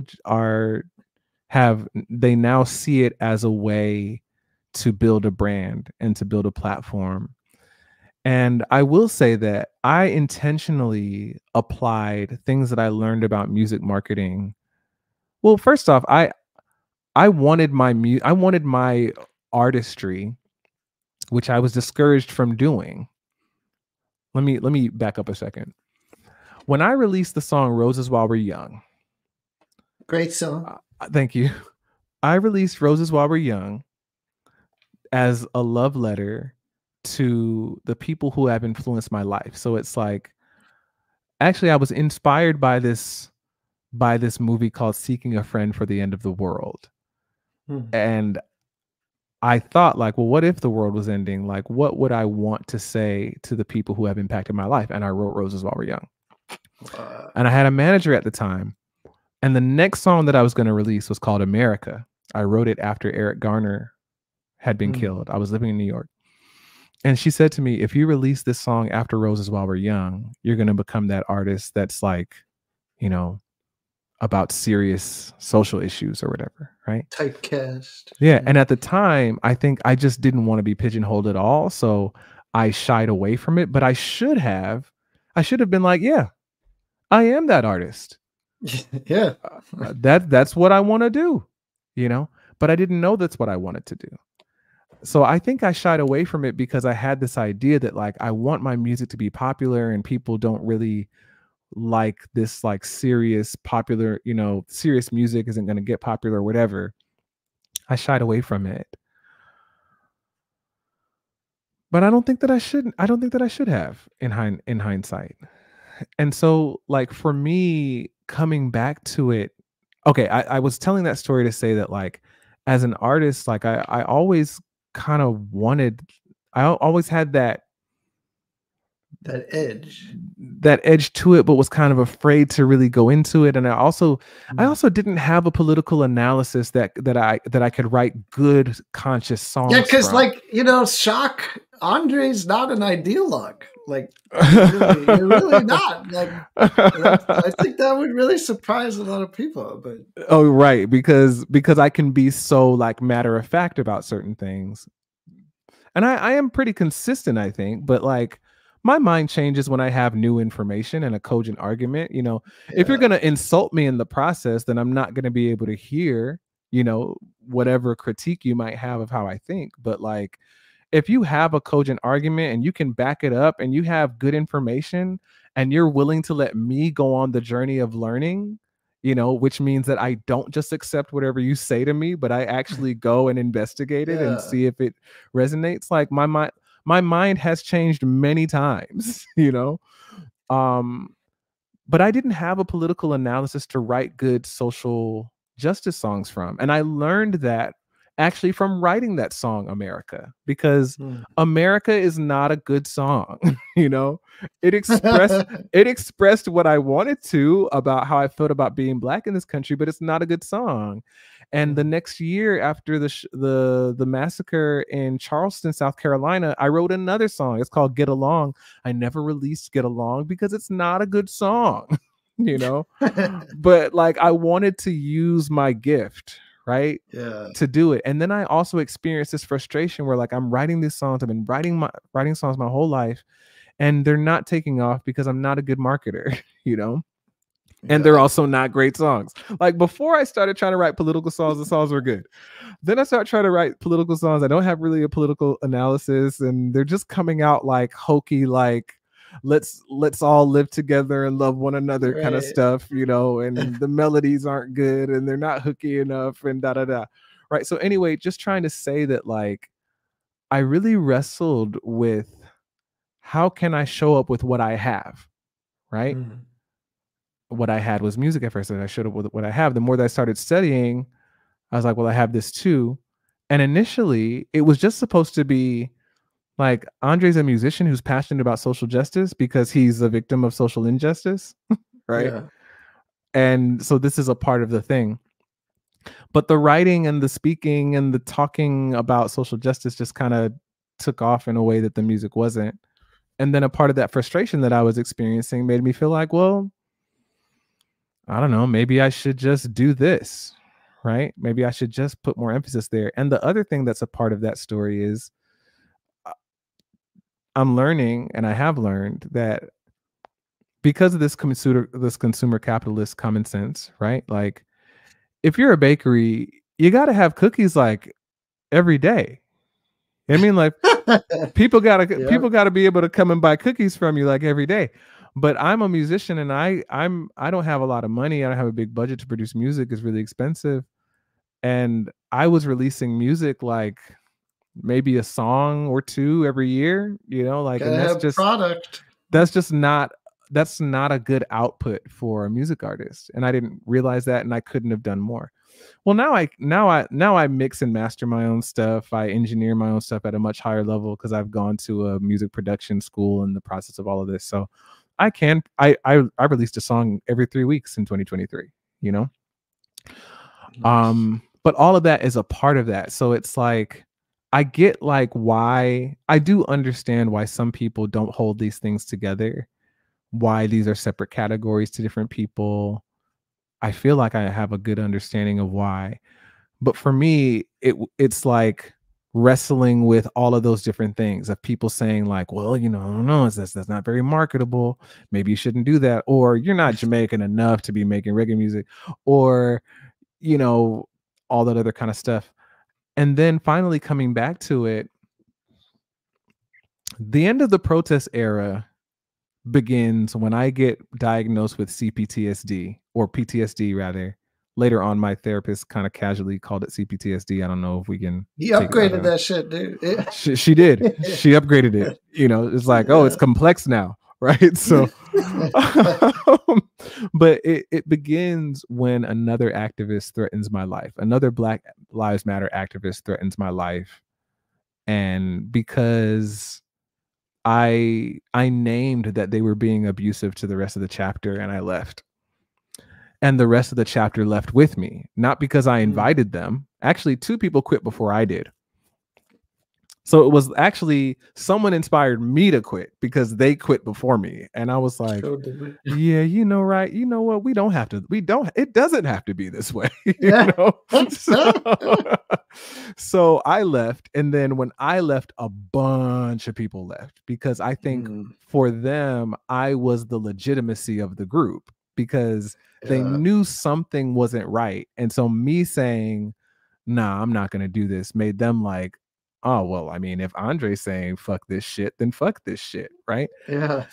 they now see it as a way to build a brand and to build a platform. And I will say that I intentionally applied things that I learned about music marketing. Well, first off, I wanted my artistry, which I was discouraged from doing. Let me back up a second. When I released the song Roses While We're Young. Great song. Thank you. I released Roses While We're Young as a love letter to the people who have influenced my life. So it's like, actually, I was inspired by this movie called Seeking a Friend for the End of the World. And I thought, like, well, what if the world was ending? Like, what would I want to say to the people who have impacted my life? And I wrote Roses While We're Young. And I had a manager at the time. And the next song that I was going to release was called America. I wrote it after Eric Garner had been killed. I was living in New York. And she said to me, if you release this song after Roses While We're Young, you're going to become that artist that's like, you know, about serious social issues or whatever, right? Typecast. Yeah. And at the time, I think I just didn't want to be pigeonholed at all. So I shied away from it. But I should have been like, yeah, I am that artist. Yeah. That's what I want to do, you know? But I didn't know that's what I wanted to do. So I think I shied away from it because I had this idea that, like, I want my music to be popular, and people don't really like this, like, serious popular, you know, serious music isn't going to get popular or whatever. I shied away from it. But I don't think that I should have in hindsight. And so, like, for me, coming back to it, okay, I was telling that story to say that, like, as an artist, like, I always kind of always had that edge to it, but was kind of afraid to really go into it. And I also didn't have a political analysis that I could write good conscious songs. Yeah, because, like, you know, shock, Andre's not an ideologue. Like, you're really not. Like, I think that would really surprise a lot of people. But oh, right, because I can be so, like, matter of fact about certain things, and I am pretty consistent, I think. But, like, my mind changes when I have new information and a cogent argument. You know, if you're gonna insult me in the process, then I'm not gonna be able to hear, you know, whatever critique you might have of how I think. But, like, if you have a cogent argument and you can back it up and you have good information and you're willing to let me go on the journey of learning, you know, which means that I don't just accept whatever you say to me, but I actually go and investigate it and see if it resonates. Like, my mind has changed many times, you know? But I didn't have a political analysis to write good social justice songs from. And I learned that actually from writing that song America, because Mm. America is not a good song. You know, it expressed what I wanted to about how I felt about being Black in this country, but it's not a good song. And the next year after the massacre in Charleston, South Carolina, I wrote another song. It's called Get Along. I never released Get Along because it's not a good song. You know, but like I wanted to use my gift, right? Yeah. To do it. And then I also experienced this frustration where like I'm writing these songs. I've been writing songs my whole life, and they're not taking off because I'm not a good marketer, you know? And they're also not great songs. Like before I started trying to write political songs, the songs were good. Then I started trying to write political songs. I don't have really a political analysis, and they're just coming out like hokey, like let's all live together and love one another kind of stuff, you know, and the melodies aren't good and they're not hooky enough and da da da. Right. So anyway, just trying to say that like I really wrestled with how can I show up with what I have, right? What I had was music at first, and I showed up with what I have. The more that I started studying, I was like, well, I have this too. And initially, it was just supposed to be like Andre's a musician who's passionate about social justice because he's a victim of social injustice, right? Yeah. And so this is a part of the thing. But the writing and the speaking and the talking about social justice just kind of took off in a way that the music wasn't. And then a part of that frustration that I was experiencing made me feel like, well, I don't know, maybe I should just do this, right? Maybe I should just put more emphasis there. And the other thing that's a part of that story is I'm learning, and I have learned that because of this consumer capitalist common sense, right? Like if you're a bakery, you got to have cookies like every day. I mean, like people gotta be able to come and buy cookies from you like every day. But I'm a musician, and I don't have a lot of money. I don't have a big budget to produce music. It's really expensive. And I was releasing music like maybe a song or two every year, you know, like, and that's not a good output for a music artist. And I didn't realize that, and I couldn't have done more. Well, now I mix and master my own stuff. I engineer my own stuff at a much higher level because I've gone to a music production school in the process of all of this. So I released a song every 3 weeks in 2023, you know? Nice. But all of that is a part of that. So it's like, I get like why I do understand why some people don't hold these things together, why these are separate categories to different people. I feel like I have a good understanding of why. But for me, it's like wrestling with all of those different things of people saying like, well, you know, I don't know, that's not very marketable. Maybe you shouldn't do that. Or you're not Jamaican enough to be making reggae music, or, you know, all that other kind of stuff. And then finally coming back to it, the end of the protest era begins when I get diagnosed with CPTSD, or PTSD rather. Later on, my therapist kind of casually called it CPTSD. I don't know if we can. He upgraded that shit, dude. Yeah. She did. She upgraded it. You know, it's like, oh, it's complex now, right? So, but it begins when another activist threatens my life. Another Black Lives Matter activist threatens my life, and because I named that they were being abusive to the rest of the chapter, and I left. And the rest of the chapter left with me, not because I invited them. Actually, 2 people quit before I did. So it was actually someone inspired me to quit because they quit before me. And I was like, yeah, you know, right. You know what? It doesn't have to be this way. You know? So I left. And then when I left, a bunch of people left because I think for them, I was the legitimacy of the group because they knew something wasn't right. And so me saying, nah, I'm not going to do this made them like, oh, well, I mean, if Andre's saying fuck this shit, then fuck this shit, right? Yeah.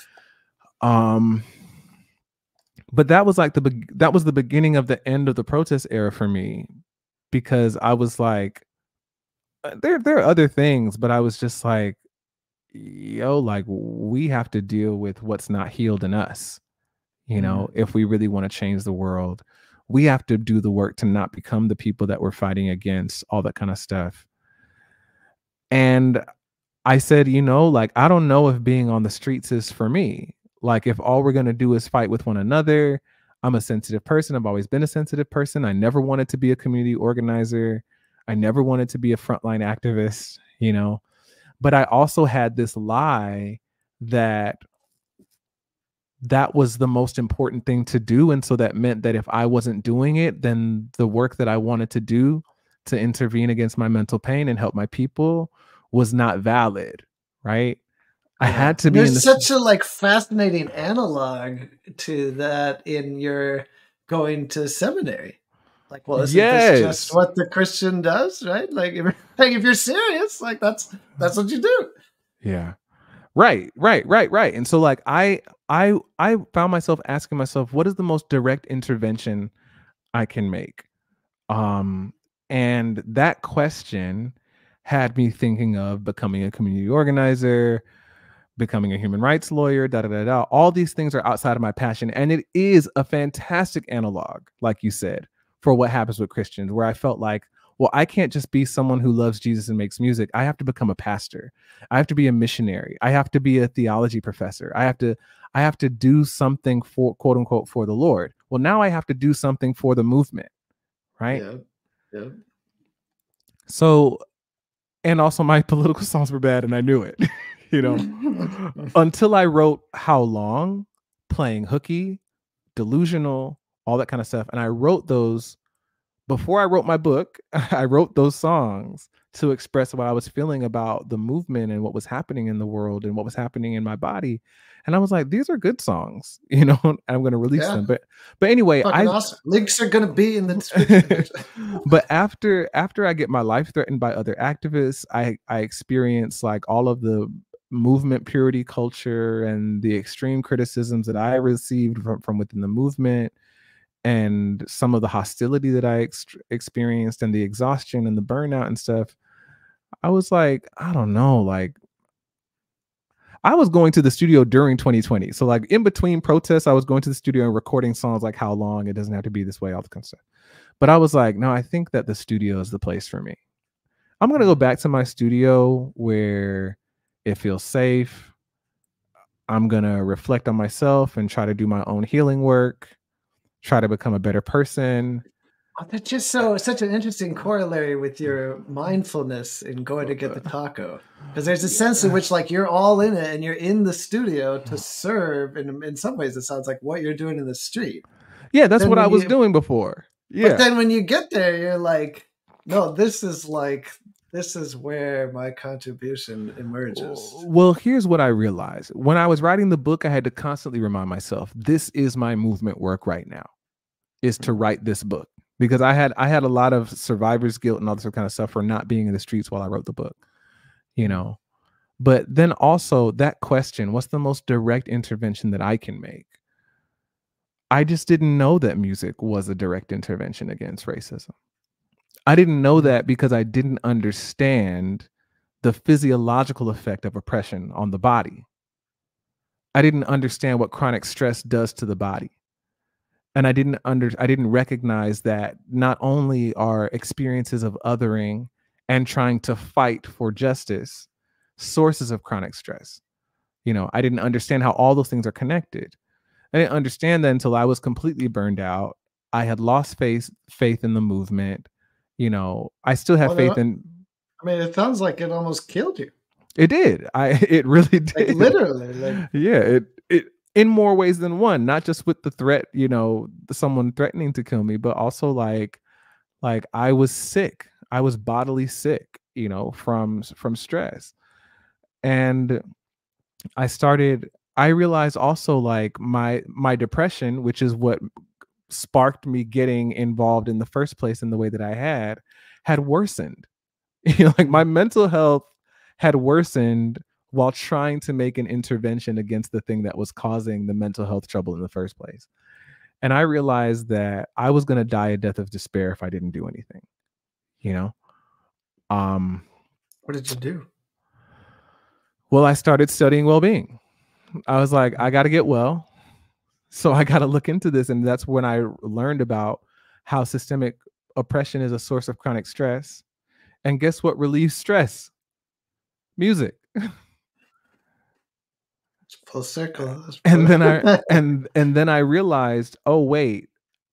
But that was like that was the beginning of the end of the protest era for me, because I was like, there are other things, but I was just like, yo, like we have to deal with what's not healed in us. You know, if we really want to change the world, We have to do the work to not become the people that we're fighting against, all that kind of stuff. And I said, like, I don't know if being on the streets is for me. Like, if all we're going to do is fight with one another, I'm a sensitive person. I've always been a sensitive person. I never wanted to be a community organizer. I never wanted to be a frontline activist, But I also had this lie that was the most important thing to do. And so that meant that if I wasn't doing it, then the work that I wanted to do to intervene against my mental pain and help my people was not valid, right? I had to be in There's such a fascinating analog to that in your going to seminary. Like, well, isn't this just what the Christian does, right? Like, if you're serious, like that's what you do. Yeah. Right. And so like I found myself asking myself, what is the most direct intervention I can make? And that question had me thinking of becoming a community organizer, becoming a human rights lawyer, all these things are outside of my passion. And it is a fantastic analog, like you said, for what happens with Christians, where I felt like, well, I can't just be someone who loves Jesus and makes music. I have to become a pastor. I have to be a missionary. I have to be a theology professor. I have to do something for, quote unquote, for the Lord. Well, now I have to do something for the movement, right? Yeah. So, and also my political songs were bad and I knew it, until I wrote How Long, Playing Hooky, Delusional, all that kind of stuff. And I wrote those before I wrote my book. I wrote those songs to express what I was feeling about the movement and what was happening in the world and what was happening in my body. And I was like, these are good songs, and I'm going to release them. But anyway, awesome. Links are going to be in the description. But after I get my life threatened by other activists, I experience like all of the movement purity culture and the extreme criticisms that I received from within the movement, and some of the hostility that I experienced, and the exhaustion and the burnout and stuff. I was like, I don't know, like I was going to the studio during 2020. So like in between protests, I was going to the studio and recording songs like How Long, It Doesn't Have to Be This Way, all the kind of stuff. But I was like, no, I think that the studio is the place for me. I'm going to go back to my studio where it feels safe. I'm going to reflect on myself and try to do my own healing work, try to become a better person. Oh, that's just such an interesting corollary with your mindfulness in going to get the taco, because there's a sense in which like you're all in it and you're in the studio to serve, and in some ways it sounds like what you're doing in the street. Yeah, that's what I was doing before. Yeah. But then when you get there, you're like, no, this is where my contribution emerges. Well, here's what I realized. When I was writing the book, I had to constantly remind myself, this is my movement work right now, is to write this book. Because I had a lot of survivor's guilt and all this kind of stuff for not being in the streets while I wrote the book, But then also that question, what's the most direct intervention that I can make? I just didn't know that music was a direct intervention against racism. I didn't know that because I didn't understand the physiological effect of oppression on the body. I didn't understand what chronic stress does to the body. And I didn't recognize that not only are experiences of othering and trying to fight for justice sources of chronic stress. I didn't understand how all those things are connected. I didn't understand that until I was completely burned out. I had lost faith in the movement. I still have faith in. I mean, it sounds like it almost killed you. It did. It really did. Like, literally. Yeah. It in more ways than one, not just with the threat, someone threatening to kill me, but also like I was sick. I was bodily sick, from stress. And I realized also like my depression, which is what sparked me getting involved in the first place in the way that I had worsened. Like my mental health had worsened while trying to make an intervention against the thing that was causing the mental health trouble in the first place. And I realized that I was going to die a death of despair if I didn't do anything, What did you do? Well, I started studying well-being. I was like, I got to get well. So I got to look into this. And that's when I learned about how systemic oppression is a source of chronic stress. And guess what relieves stress? Music. It's full circle. And then I realized, oh wait,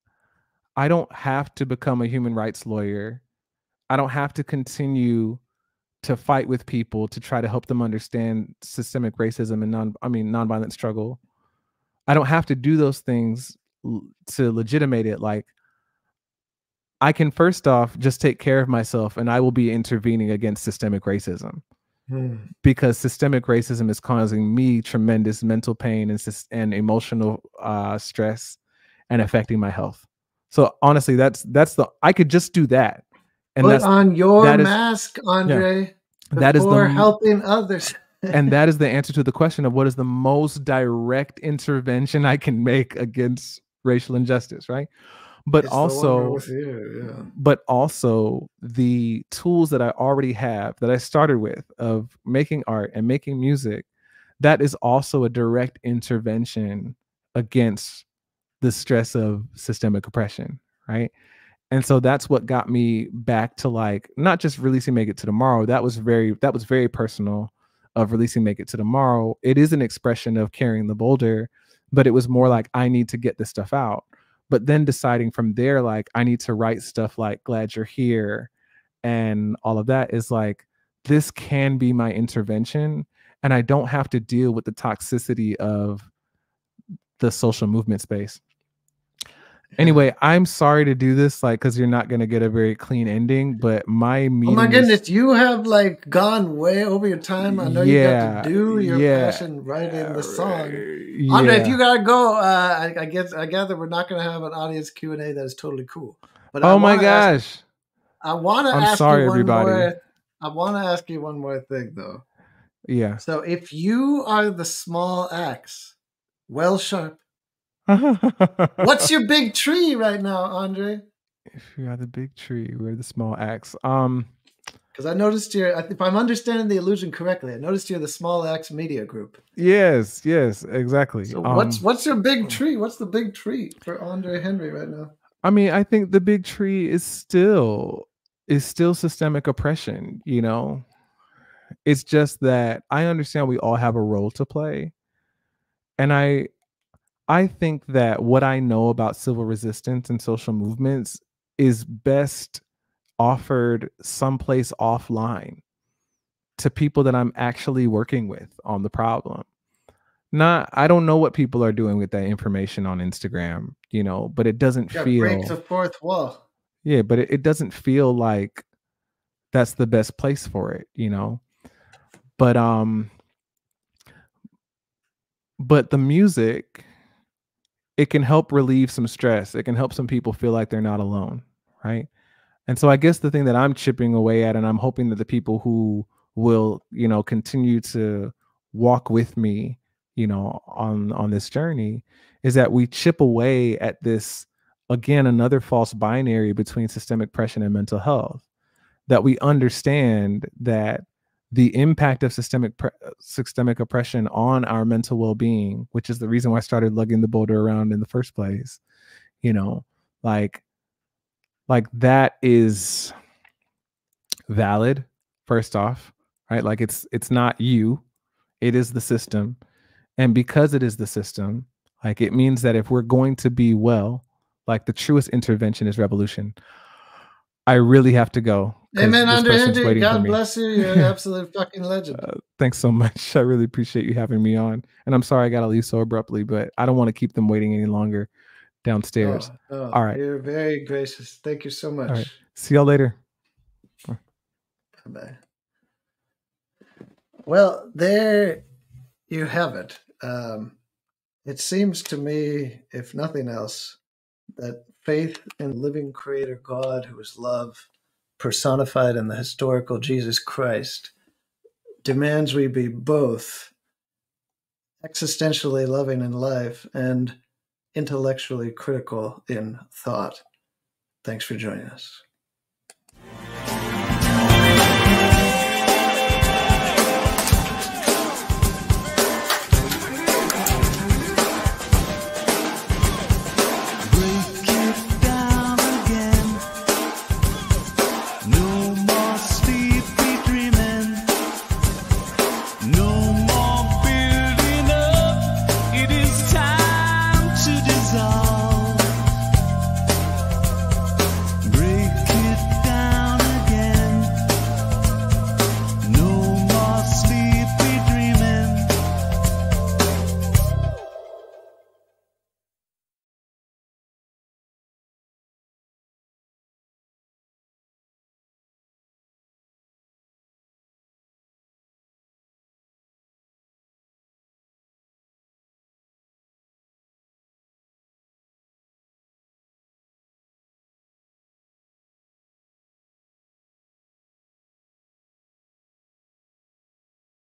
I don't have to become a human rights lawyer. I don't have to continue to fight with people to try to help them understand systemic racism and nonviolent struggle. I don't have to do those things to legitimate it. Like, I can first off just take care of myself, and I will be intervening against systemic racism. Because systemic racism is causing me tremendous mental pain and emotional stress and affecting my health. So honestly, I could just do that. And put on your mask, Andre, before helping others. And that is the answer to the question of what is the most direct intervention I can make against racial injustice, right? But it's also, but also the tools that I already have, that I started with, of making art and making music, that is also a direct intervention against the stress of systemic oppression, right? And so that's what got me back to, like, not just releasing Make It to Tomorrow. That was very personal, of releasing Make It to Tomorrow. It is an expression of carrying the boulder, but it was more like, I need to get this stuff out. But then deciding from there, like, I need to write stuff like Glad You're Here and all of that, is like, this can be my intervention, and I don't have to deal with the toxicity of the social movement space. Anyway, I'm sorry to do this, like, because you're not going to get a very clean ending, but my meeting. Oh my goodness, you have like gone way over your time. I know you got to do your passion writing the song. Andre, if you gotta go, I gather we're not going to have an audience Q&A. That is totally cool. But oh my gosh, I want to ask you one more. I want to ask you one more thing though. Yeah. So if you are the small axe, well sharp. What's your big tree right now, Andre? If you are the big tree, we're the small axe. Because I noticed if I'm understanding the illusion correctly, I noticed you're the Small Axe Media Group. Yes, exactly. So what's your big tree? What's the big tree for Andre Henry right now? I mean, I think the big tree is still systemic oppression, you know? It's just that I understand we all have a role to play. And I think that what I know about civil resistance and social movements is best offered someplace offline to people that I'm actually working with on the problem. I don't know what people are doing with that information on Instagram, you know, but it doesn't feel. Break the fourth wall. Yeah, but it doesn't feel like that's the best place for it, you know. But the music, it can help relieve some stress. It can help some people feel like they're not alone, right? And so I guess the thing that I'm chipping away at, and I'm hoping that the people who will, you know, continue to walk with me, you know, on this journey, is that we chip away at this, again, another false binary between systemic oppression and mental health, that we understand that the impact of systemic oppression on our mental well-being, which is the reason why I started lugging the boulder around in the first place, you know, like that is valid, first off, right? Like, it's not you, it is the system. And because it is the system, like, it means that if we're going to be well, like, the truest intervention is revolution. I really have to go. Amen, Andre Henry. God bless you. You're an absolute fucking legend. Thanks so much. I really appreciate you having me on. And I'm sorry I got to leave so abruptly, but I don't want to keep them waiting any longer downstairs. Oh, all right. You're very gracious. Thank you so much. All right. See y'all later. Bye-bye. Well, there you have it. It seems to me, if nothing else, that faith in living creator God, who is love, personified in the historical Jesus Christ, demands we be both existentially loving in life and intellectually critical in thought. Thanks for joining us.